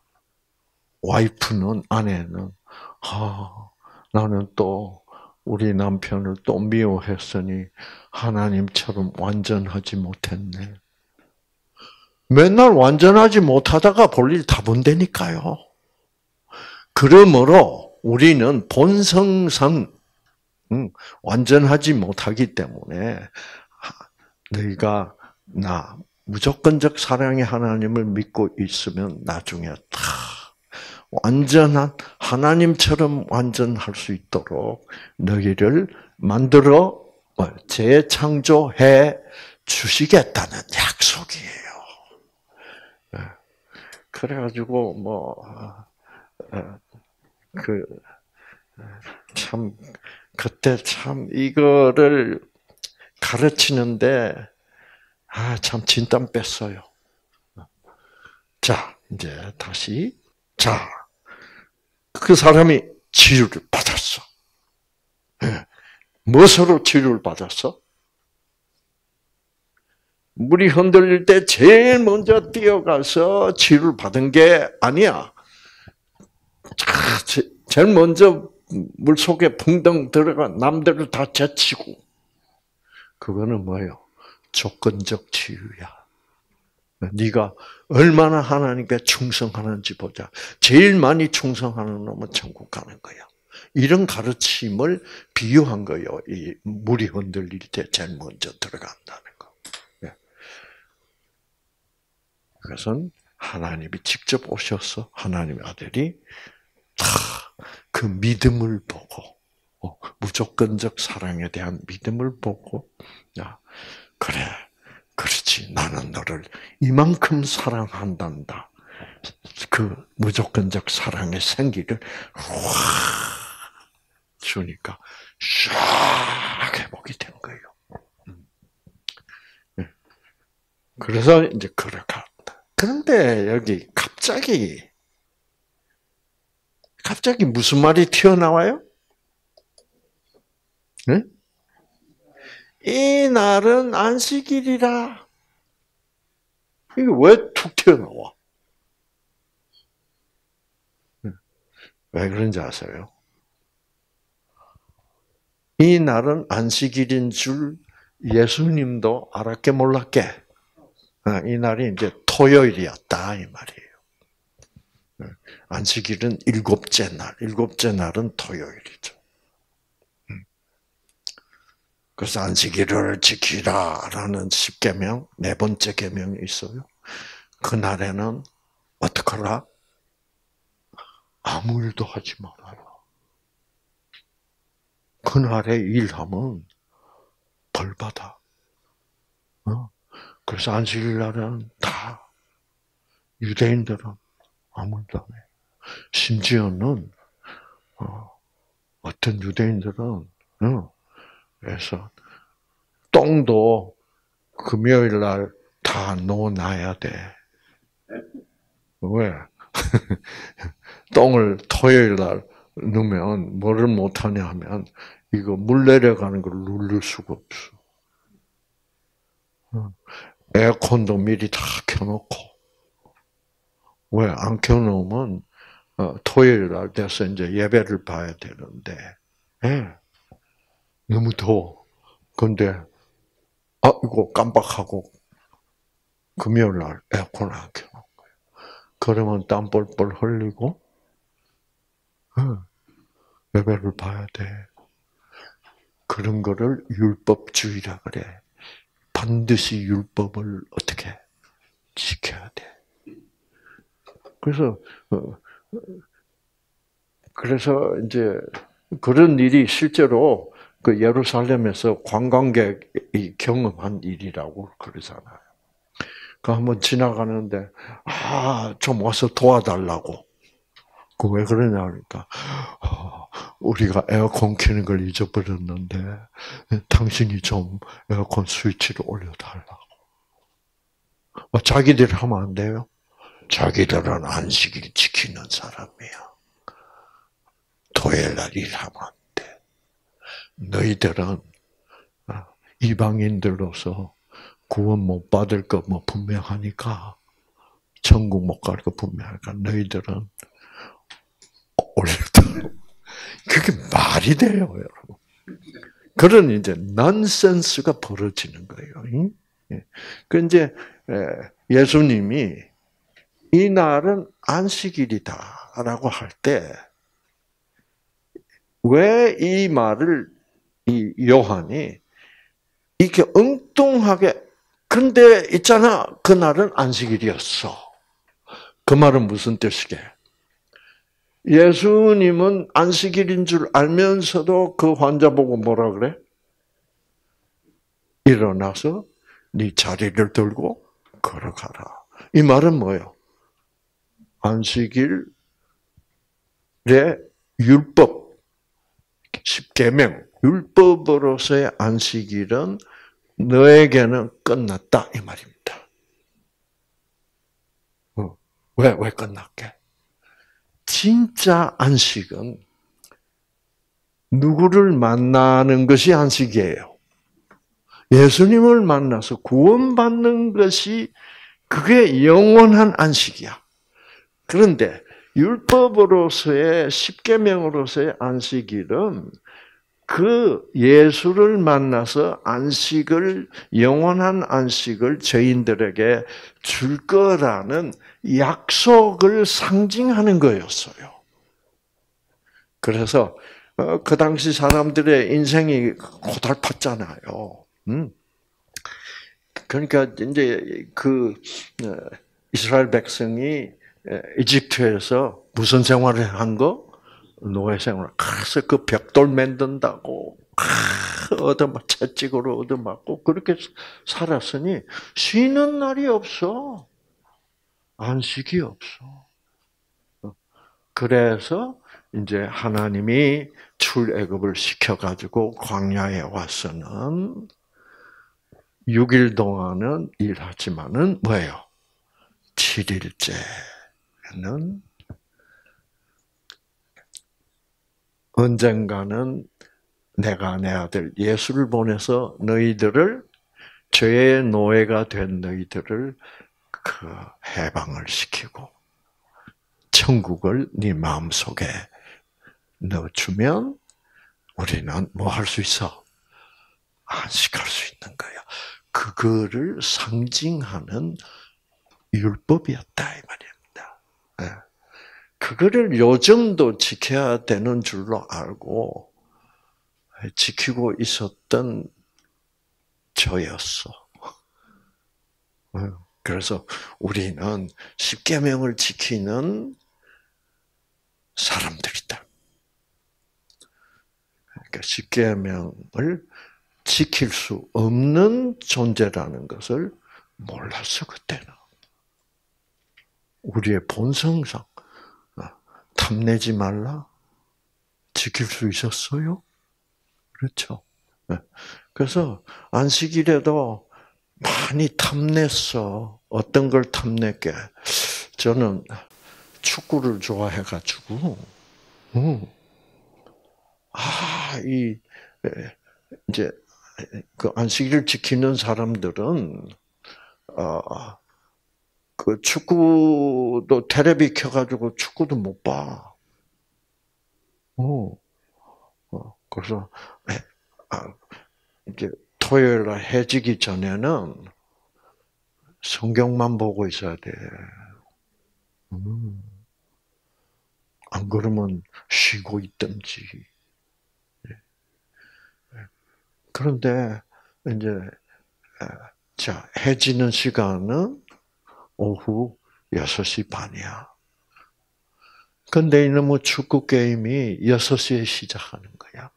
와이프는, 아내는, 아, 나는 또 우리 남편을 또 미워했으니 하나님처럼 완전하지 못했네. 맨날 완전하지 못하다가 볼일 다 본다니까요. 그러므로 우리는 본성상 완전하지 못하기 때문에 너희가 나 무조건적 사랑의 하나님을 믿고 있으면 나중에 다 완전한 하나님처럼 완전할 수 있도록 너희를 만들어 재창조해 주시겠다는 약속이에요. 그래가지고 뭐 그 참 그때 참 이거를 가르치는데 아 참 진땀 뺐어요. 자 이제 다시 자 그 사람이 치유를 받았어. 무엇으로 치유를 받았어? 물이 흔들릴 때 제일 먼저 뛰어가서 치유를 받은 게 아니야. 제일 먼저 물 속에 붕덩 들어가 남들을 다 제치고. 그거는 뭐예요? 조건적 치유야. 네가 얼마나 하나님께 충성하는지 보자. 제일 많이 충성하는 놈은 천국 가는 거야. 이런 가르침을 비유한 거예요. 이 물이 흔들릴 때 제일 먼저 들어간다는 거. 그것은 하나님이 직접 오셔서 하나님의 아들이 다 그 믿음을 보고 무조건적 사랑에 대한 믿음을 보고 야 그래 그렇지 나는 너를 이만큼 사랑한단다 그 무조건적 사랑의 생기를 확 주니까 쫙 회복이 된 거예요. 그래서 이제 걸어간다. 그런데 여기 갑자기 갑자기 무슨 말이 튀어나와요? 네? 이 날은 안식일이라. 이게 왜 툭 튀어나와? 왜 그런지 아세요? 이 날은 안식일인 줄 예수님도 알았게 몰랐게. 이 날이 이제 토요일이었다 이 말이에요. 안식일은 일곱째 날, 일곱째 날은 토요일이죠. 그래서 안식일을 지키라라는 십계명, 네 번째 계명이 있어요. 그 날에는 어떡하라? 아무 일도 하지 말아요. 그날에 일하면 벌 받아. 어? 그래서 안식일 날은 다 유대인들은 아무 일도 안 해. 심지어는 어, 어떤 유대인들은 어, 그래서 똥도 금요일 날 다 넣어놔야 돼. 왜? 똥을 토요일 날 넣으면 뭐를 못하냐 하면 이거 물 내려가는 걸 누를 수가 없어. 에어컨도 미리 다 켜놓고. 왜? 안 켜놓으면 토요일 날 돼서 이제 예배를 봐야 되는데 예. 너무 더워. 근데 아 이거 깜빡하고 금요일 날 에어컨 안 켜놓은 거예요. 그러면 땀 뻘뻘 흘리고 예. 예배를 봐야 돼. 그런 거를 율법주의라 그래. 반드시 율법을 어떻게 지켜야 돼. 그래서 그래서 이제 그런 일이 실제로 그 예루살렘에서 관광객이 경험한 일이라고 그러잖아요. 그 한번 지나가는데 아, 좀 와서 도와달라고. 그 왜 그러냐 그러니까 우리가 에어컨 켜는 걸 잊어버렸는데 당신이 좀 에어컨 스위치를 올려달라고. 자기들이 하면 안 돼요? 자기들은 안식일 지키는 사람이야. 토요일 날 일하면 안 돼. 너희들은 이방인들로서 구원 못 받을 거 뭐 분명하니까 천국 못 갈 거 분명하니까 너희들은 올려달라고. 그게 말이 돼요, 여러분. 그런 이제 넌센스가 벌어지는 거예요. 그 이제 예수님이 이 날은 안식일이다라고 할 때 왜 이 말을 이 요한이 이렇게 엉뚱하게 근데 있잖아 그 날은 안식일이었어. 그 말은 무슨 뜻이게? 예수님은 안식일인 줄 알면서도 그 환자 보고 뭐라 그래? 일어나서 네 자리를 들고 걸어가라. 이 말은 뭐예요? 안식일의 율법, 십계명, 율법으로서의 안식일은 너에게는 끝났다 이 말입니다. 왜, 왜 끝났게? 진짜 안식은 누구를 만나는 것이 안식이에요. 예수님을 만나서 구원받는 것이 그게 영원한 안식이야. 그런데 율법으로서의 십계명으로서의 안식일은 그 예수를 만나서 안식을 영원한 안식을 저희들에게 줄 거라는 약속을 상징하는 거였어요. 그래서 그 당시 사람들의 인생이 고달팠잖아요. 음. 그러니까 이제 그 이스라엘 백성이 이집트에서 무슨 생활을 한 거? 노예 생활. 그래서 그 벽돌 만든다고 얻어맞 채찍으로 얻어맞고 그렇게 살았으니 쉬는 날이 없어. 안식이 없어. 그래서 이제 하나님이 출애굽을 시켜가지고 광야에 와서는 육 일 동안은 일하지만은 뭐예요? 칠 일째는 언젠가는 내가 내 아들 예수를 보내서 너희들을 죄의 노예가 된 너희들을 그 해방을 시키고 천국을 네 마음속에 넣어주면 우리는 뭐 할 수 있어? 안식할 수 있는 거야. 그거를 상징하는 율법이었다 이 말입니다. 네. 그거를 요즘도 지켜야 되는 줄로 알고 지키고 있었던 저였어. 그래서 우리는 십계명을 지키는 사람들이다. 그러니까 십계명을 지킬 수 없는 존재라는 것을 몰랐어 그때는. 우리의 본성상 탐내지 말라 지킬 수 있었어요? 그렇죠. 그래서 안식일에도 많이 탐냈어. 어떤 걸 탐냈게? 저는 축구를 좋아해가지고, 음. 아, 이, 이제, 그 안식일을 지키는 사람들은, 어, 그 축구도 텔레비 켜가지고 축구도 못 봐. 어, 어, 그래서, 아, 이제, 토요일 날 해지기 전에는 성경만 보고 있어야 돼. 음. 안 그러면 쉬고 있든지. 그런데 이제 자 해지는 시간은 오후 여섯 시 반이야. 근데 이놈의 축구 게임이 여섯 시에 시작하는 거야.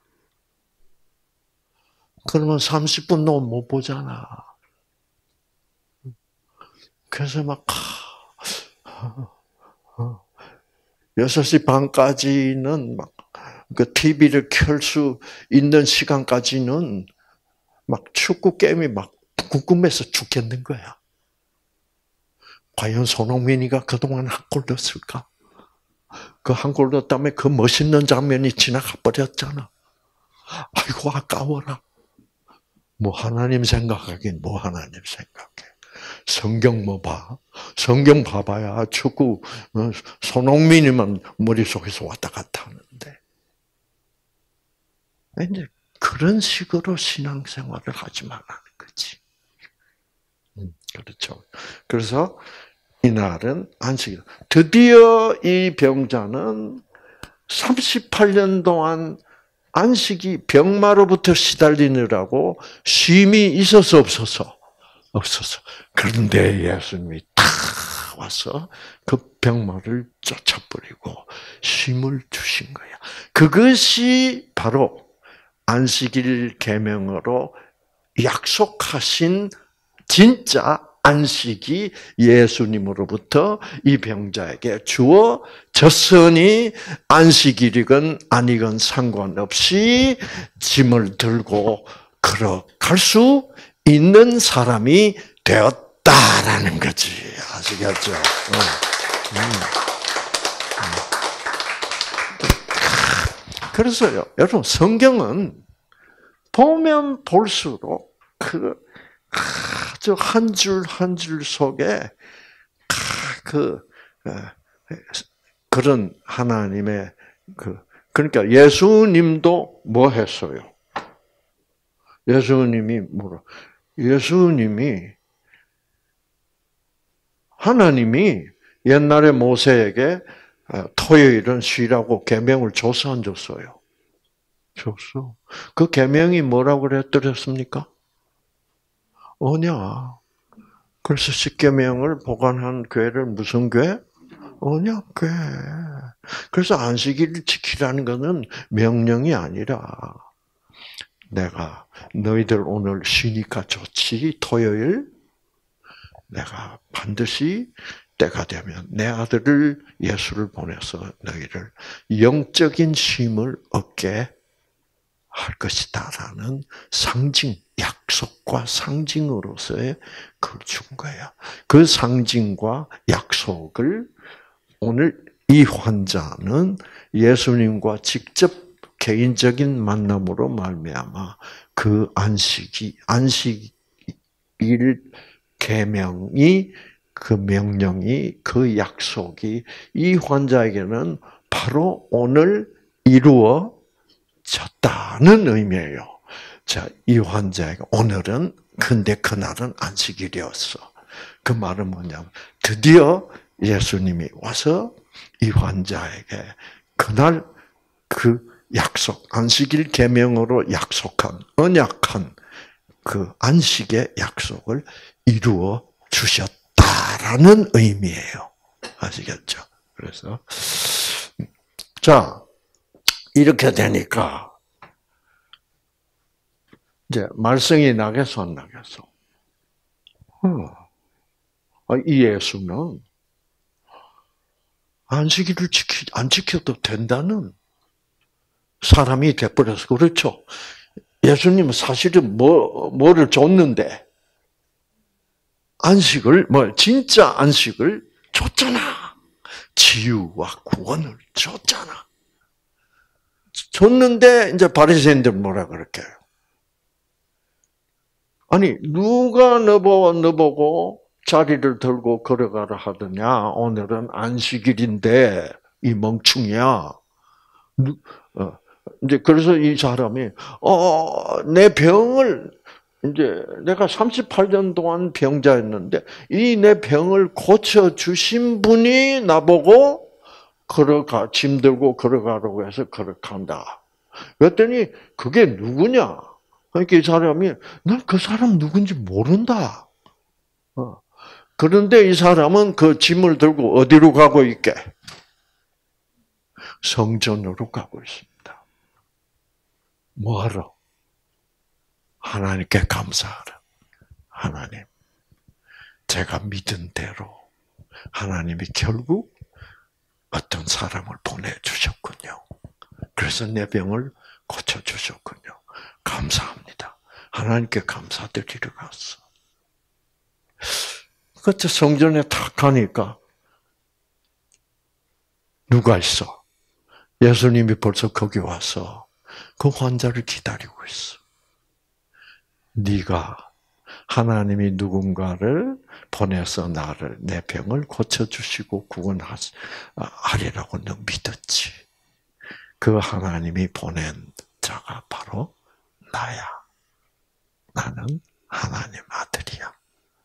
그러면 삼십 분도 못 보잖아. 그래서 막 여섯 시 반까지는 막 그 티비를 켤 수 있는 시간까지는 막 축구 게임이 막 궁금해서 죽겠는 거야. 과연 손흥민이가 그동안 한 골 넣었을까? 그 한 골 넣었다며 그 멋있는 장면이 지나가 버렸잖아. 아이고 아까워라. 뭐 하나님 생각하긴 뭐 하나님 생각해. 성경 뭐 봐. 성경 봐봐야 축구 손흥민이만 머릿속에서 왔다 갔다 하는데. 이제 그런 식으로 신앙생활을 하지 말라는 거지. 그렇죠. 그래서 이날은 안식일. 드디어 이 병자는 삼십팔 년 동안 안식이 병마로부터 시달리느라고 쉼이 있어서 없어서 없어서. 그런데 예수님이 탁 와서 그 병마를 쫓아버리고 쉼을 주신 거야. 그것이 바로 안식일 계명으로 약속하신 진짜 안식이 예수님으로부터 이 병자에게 주어졌으니 안식일이건 아니건 상관없이 짐을 들고 걸어갈 수 있는 사람이 되었다라는 거지. 아시겠죠? 그래서요, 여러분 성경은 보면 볼수록 그 아주 한 줄 한 줄 속에 그 그런 하나님의 그 그러니까 예수님도 뭐 했어요? 예수님이 뭐라? 예수님이 하나님이 옛날에 모세에게 토요일은 쉬라고 계명을 줬어 안 줬어요? 줬어. 그 계명이 뭐라고 그랬더랬습니까? 언약. 그래서 십계명을 보관한 교회를 무슨 교회? 언약교회. 그래서 안식일을 지키라는 것은 명령이 아니라 내가 너희들 오늘 쉬니까 좋지 토요일 내가 반드시 때가 되면 내 아들을 예수를 보내서 너희를 영적인 힘을 얻게 할 것이다라는 상징, 약속과 상징으로서의 그걸 준 거예요. 그 상징과 약속을 오늘 이 환자는 예수님과 직접 개인적인 만남으로 말미암아 그 안식이 안식일 계명이 그 명령이 그 약속이 이 환자에게는 바로 오늘 이루어졌다는 의미예요. 자, 이 환자에게 오늘은 근데 그날은 안식일이었어. 그 말은 뭐냐면 드디어 예수님이 와서 이 환자에게 그날 그 약속, 안식일 계명으로 약속한 언약한 그 안식의 약속을 이루어 주셨다라는 의미예요. 아시겠죠? 그래서 자, 이렇게 되니까 이제 말썽이 나겠어, 안 나겠어? 어. 이 예수는 안식일을 지키, 안 지켜도 된다는 사람이 돼버려서 그렇죠. 예수님은 사실은 뭐, 뭐를 줬는데, 안식을, 뭐, 진짜 안식을 줬잖아. 치유와 구원을 줬잖아. 줬는데, 이제 바리새인들 뭐라 그럴게요? 아니, 누가 너보, 너보고 자리를 들고 걸어가라 하더냐? 오늘은 안식일인데, 이 멍충이야. 어, 이제 그래서 이 사람이, 어, 내 병을, 이제 내가 삼십팔 년 동안 병자였는데, 이 내 병을 고쳐주신 분이 나보고 걸어가, 짐 들고 걸어가라고 해서 걸어간다. 그랬더니, 그게 누구냐? 그러니까 이 사람이, 난 그 사람 누군지 모른다. 어. 그런데 이 사람은 그 짐을 들고 어디로 가고 있게? 성전으로 가고 있습니다. 뭐하러? 하나님께 감사하라. 하나님, 제가 믿은 대로 하나님이 결국 어떤 사람을 보내주셨군요. 그래서 내 병을 고쳐주셨군요. 감사합니다. 하나님께 감사드리러 갔어. 그때 성전에 탁 가니까 누가 있어? 예수님이 벌써 거기 와서 그 환자를 기다리고 있어. 네가 하나님이 누군가를 보내서 나를 내 병을 고쳐주시고 구원하리라고 너 믿었지. 그 하나님이 보낸 자가 바로 나야. 나는 하나님 아들이야.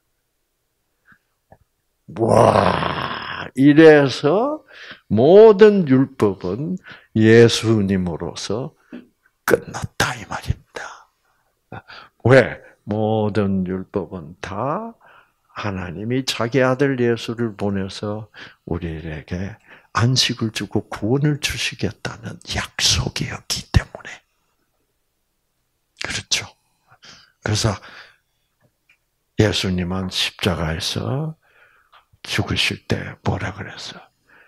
와, 이래서 모든 율법은 예수님으로서 끝났다 이 말입니다. 왜? 모든 율법은 다 하나님이 자기 아들 예수를 보내서 우리에게 안식을 주고 구원을 주시겠다는 약속이었기 때문에. 그렇죠. 그래서 예수님은 십자가에서 죽으실 때 뭐라 그랬어?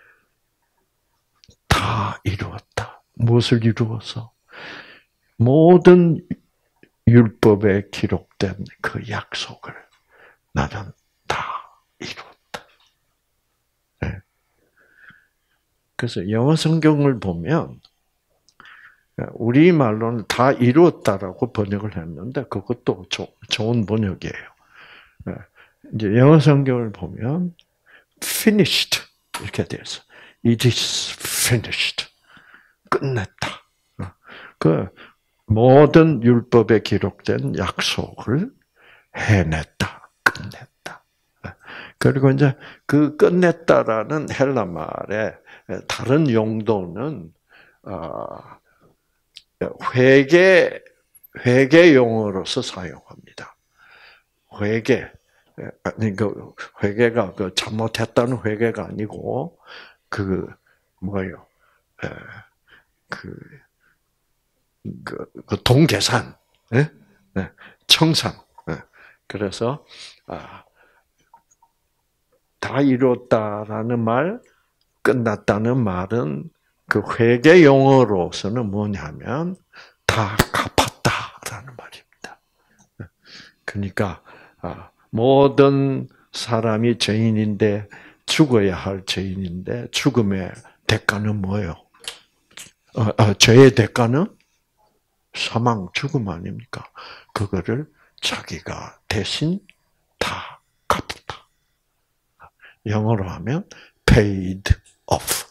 다 이루었다. 무엇을 이루어서? 모든 율법에 기록된 그 약속을 나는 다 이루었다. 네. 그래서 영어 성경을 보면 우리 말로는 다 이루었다라고 번역을 했는데 그것도 좋은 번역이에요. 이제 영어 성경을 보면 finished 이렇게 되어 있어. It is finished. 끝냈다. 그 모든 율법에 기록된 약속을 해냈다. 끝냈다. 그리고 이제 그 끝냈다라는 헬라 말의 다른 용도는 회개 회개 용어로서 사용합니다. 회개 아니 그 회개가 그 잘못했다는 회개가 아니고 그 뭐예요? 그 그, 그 동계산, 네? 네. 청산. 네. 그래서 아, 다 이뤘다라는 말, 끝났다는 말은 그 회계 용어로서는 뭐냐면 다 갚았다라는 말입니다. 그러니까 모든 사람이 죄인인데 죽어야 할 죄인인데 죽음의 대가는 뭐예요? 어, 어, 죄의 대가는 사망, 죽음 아닙니까? 그거를 자기가 대신 다 갚았다. 영어로 하면 paid off.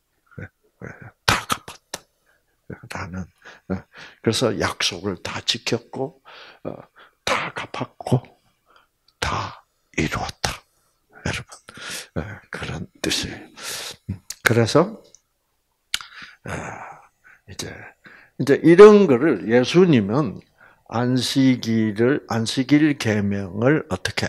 다 갚았다. 라는, 그래서 약속을 다 지켰고, 다 갚았고, 다 이루었다. 여러분, 그런 뜻이에요. 그래서, 이제, 이제 이런 거를 예수님은 안식일을, 안식일 계명을 어떻게,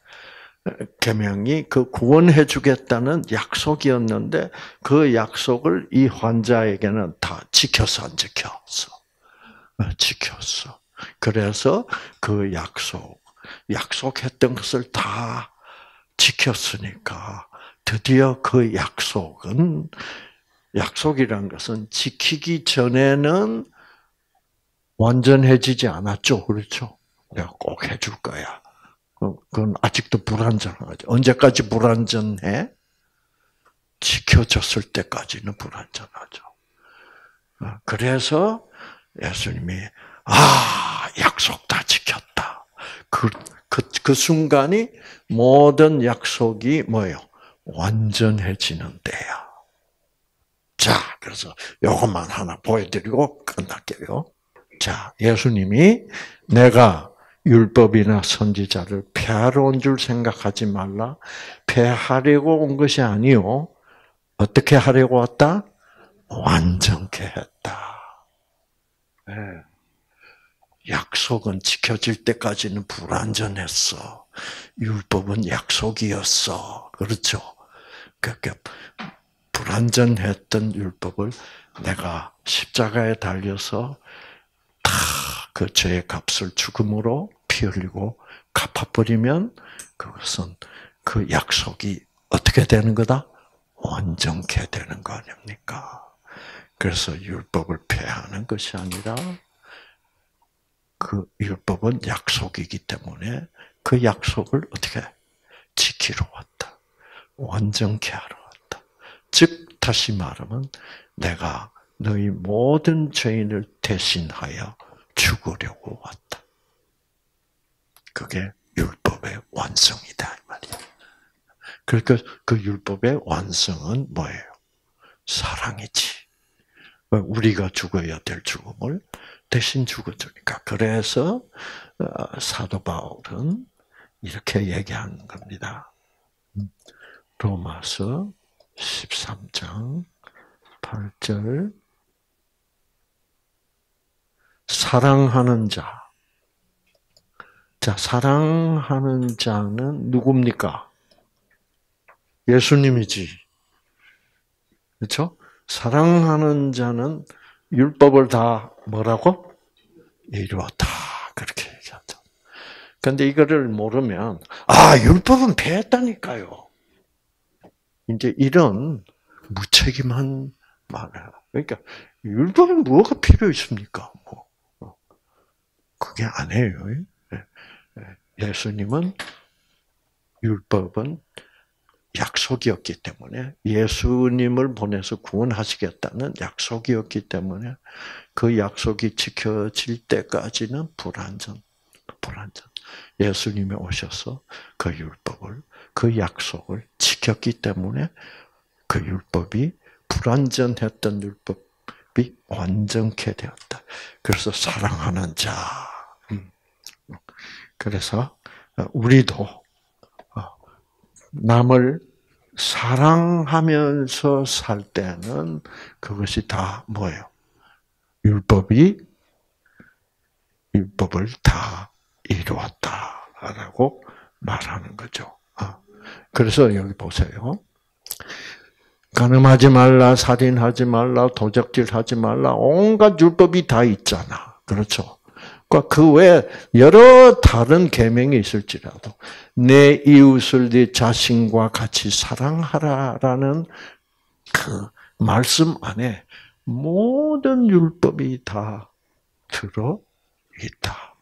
계명이 그 구원해 주겠다는 약속이었는데 그 약속을 이 환자에게는 다 지켰어, 안 지켰어? 지켰어. 그래서 그 약속, 약속했던 것을 다 지켰으니까 드디어 그 약속은, 약속이란 것은 지키기 전에는 완전해지지 않았죠. 그렇죠? 내가 꼭 해줄 거야. 그건 아직도 불완전하죠. 언제까지 불완전해? 지켜졌을 때까지는 불완전하죠. 그래서 예수님이 아, 약속 다 지켰다. 그, 그, 그 순간이 모든 약속이 뭐예요? 완전해지는 때야. 자, 그래서 이것만 하나 보여드리고 끝날게요. 자, 예수님이 내가 율법이나 선지자를 폐하러 온 줄 생각하지 말라. 폐하려고 온 것이 아니요. 어떻게 하려고 왔다? 완전케 했다. 네. 약속은 지켜질 때까지는 불완전했어. 율법은 약속이었어. 그렇죠? 그러니까 불완전했던 율법을 내가 십자가에 달려서 다 그 죄의 값을 죽음으로 피 흘리고 갚아버리면 그것은 그 약속이 어떻게 되는 거다? 완전케 되는 거 아닙니까? 그래서 율법을 폐하는 것이 아니라 그 율법은 약속이기 때문에 그 약속을 어떻게 지키러 왔다. 완전케 하러 왔다. 즉 다시 말하면 내가 너희 모든 죄인을 대신하여 죽으려고 왔다. 그게 율법의 완성이다 이 말이야. 그러니까 그 율법의 완성은 뭐예요? 사랑이지. 우리가 죽어야 될 죽음을 대신 죽어주니까. 그래서 사도 바울은 이렇게 얘기하는 겁니다. 로마서 십삼 장 팔 절 사랑하는 자. 자, 사랑하는 자는 누굽니까? 예수님이지. 그렇죠? 사랑하는 자는 율법을 다 뭐라고? 이루었다. 그렇게 얘기하죠. 그런데 이거를 모르면 아, 율법은 폐했다니까요. 이제 이런 무책임한 말을. 그러니까 율법에 뭐가 필요 있습니까? 뭐. 그게 아니에요. 예수님은 율법은 약속이었기 때문에 예수님을 보내서 구원하시겠다는 약속이었기 때문에 그 약속이 지켜질 때까지는 불완전, 불완전. 예수님이 오셔서 그 율법을, 그 약속을 지켰기 때문에 그 율법이 불완전했던 율법이 완전케 되었다. 그래서 사랑하는 자. 그래서 우리도 남을 사랑하면서 살 때는 그것이 다 뭐예요? 율법이 율법을 다 이루었다라고 말하는 거죠. 그래서 여기 보세요. 간음하지 말라, 살인하지 말라, 도적질하지 말라, 온갖 율법이 다 있잖아. 그렇죠? 그 외에 여러 다른 계명이 있을지라도 내 이웃을 네 자신과 같이 사랑하라라는 그 말씀 안에 모든 율법이 다 들어 있다.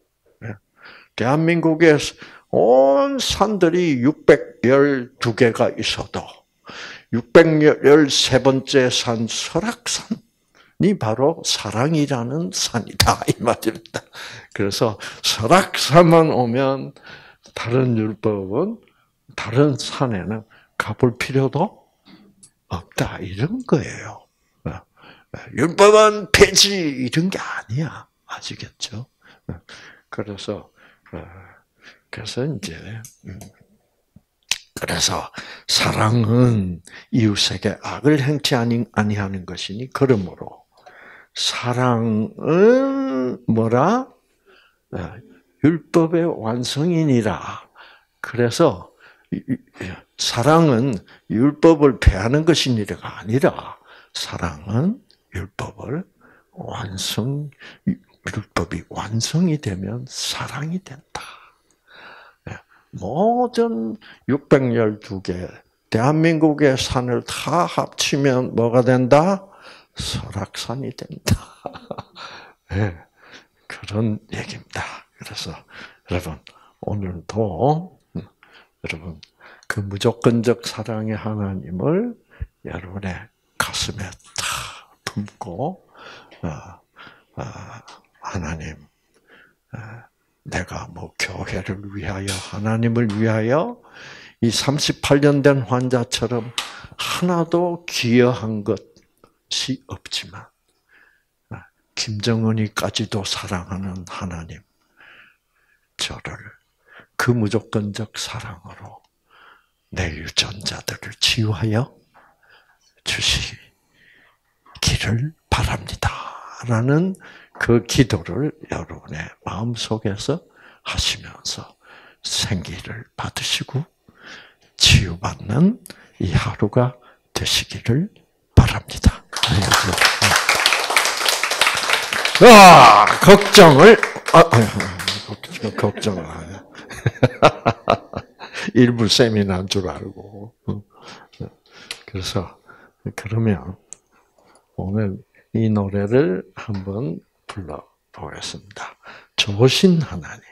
대한민국에 온 산들이 육백십이 개가 있어도 육백십삼 번째 산 설악산이 바로 사랑이라는 산이다 이 말입니다. 그래서 설악산만 오면 다른 율법은 다른 산에는 가볼 필요도 없다 이런 거예요. 율법은 폐지 이런 게 아니야. 아시겠죠? 그래서 그래서 이제 그래서 사랑은 이웃에게 악을 행치 아니하는 것이니 그러므로 사랑은 뭐라? 율법의 완성이니라. 그래서 사랑은 율법을 폐하는 것이니라가 아니라 사랑은 율법을 완성, 율법이 완성이 되면 사랑이 된다. 모든 육백십이 개 대한민국의 산을 다 합치면 뭐가 된다? 설악산이 된다. 네, 그런 얘기입니다. 그래서 여러분 오늘도 여러분 그 무조건적 사랑의 하나님을 여러분의 가슴에 다 품고 어, 어, 하나님 어, 내가 뭐 교회를 위하여 하나님을 위하여 이 삼십팔 년 된 환자처럼 하나도 기여한 것이 없지만 김정은이까지도 사랑하는 하나님 저를 그 무조건적 사랑으로 내 유전자들을 치유하여 주시기를 바랍니다. 라는 그 기도를 여러분의 마음속에서 하시면서 생기를 받으시고 치유받는 이 하루가 되시기를 바랍니다. 아, 걱정을, 아, 아, 걱정을 안 해. 일부 세미나인 줄 알고. 그래서, 그러면 오늘 이 노래를 한번 불러보겠습니다. 좋으신 하나님.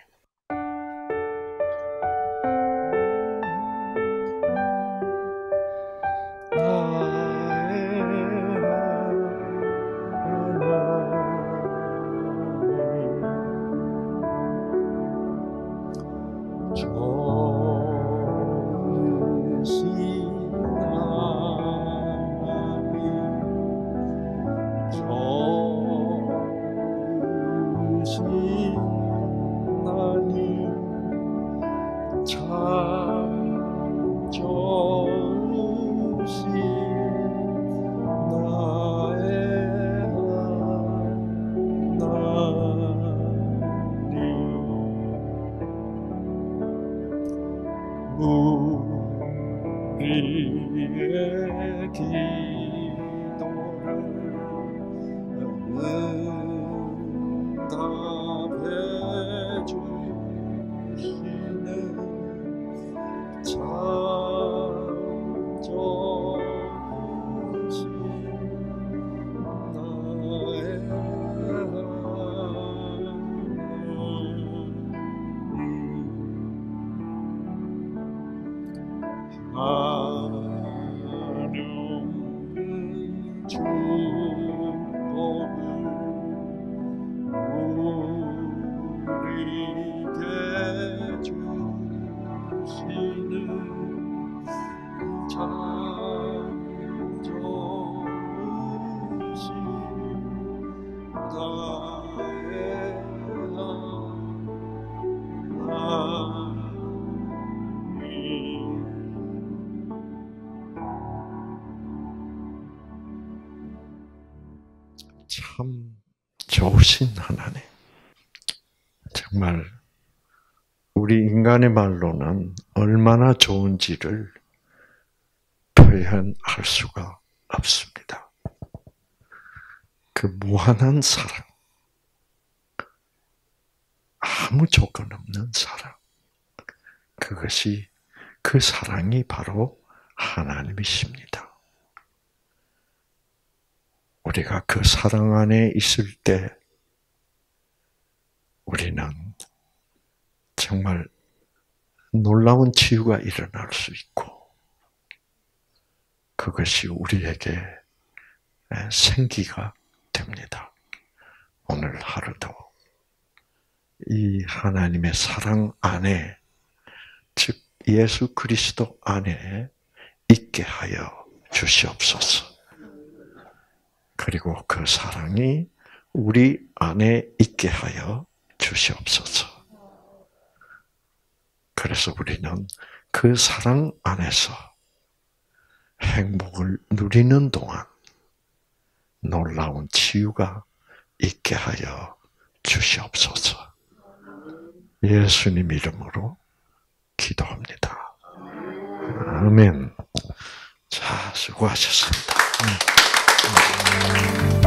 참 좋으신 하나님. 정말 우리 인간의 말로는 얼마나 좋은지를 표현할 수가 없습니다. 그 무한한 사랑, 아무 조건 없는 사랑. 그것이 그 사랑이 바로 하나님이십니다. 우리가 그 사랑 안에 있을 때 우리는 정말 놀라운 치유가 일어날 수 있고 그것이 우리에게 생기가 됩니다. 오늘 하루도 이 하나님의 사랑 안에, 즉 예수 그리스도 안에 있게 하여 주시옵소서. 그리고 그 사랑이 우리 안에 있게 하여 주시옵소서. 그래서 우리는 그 사랑 안에서 행복을 누리는 동안 놀라운 치유가 있게 하여 주시옵소서. 예수님 이름으로 기도합니다. 아멘. 자, 수고하셨습니다.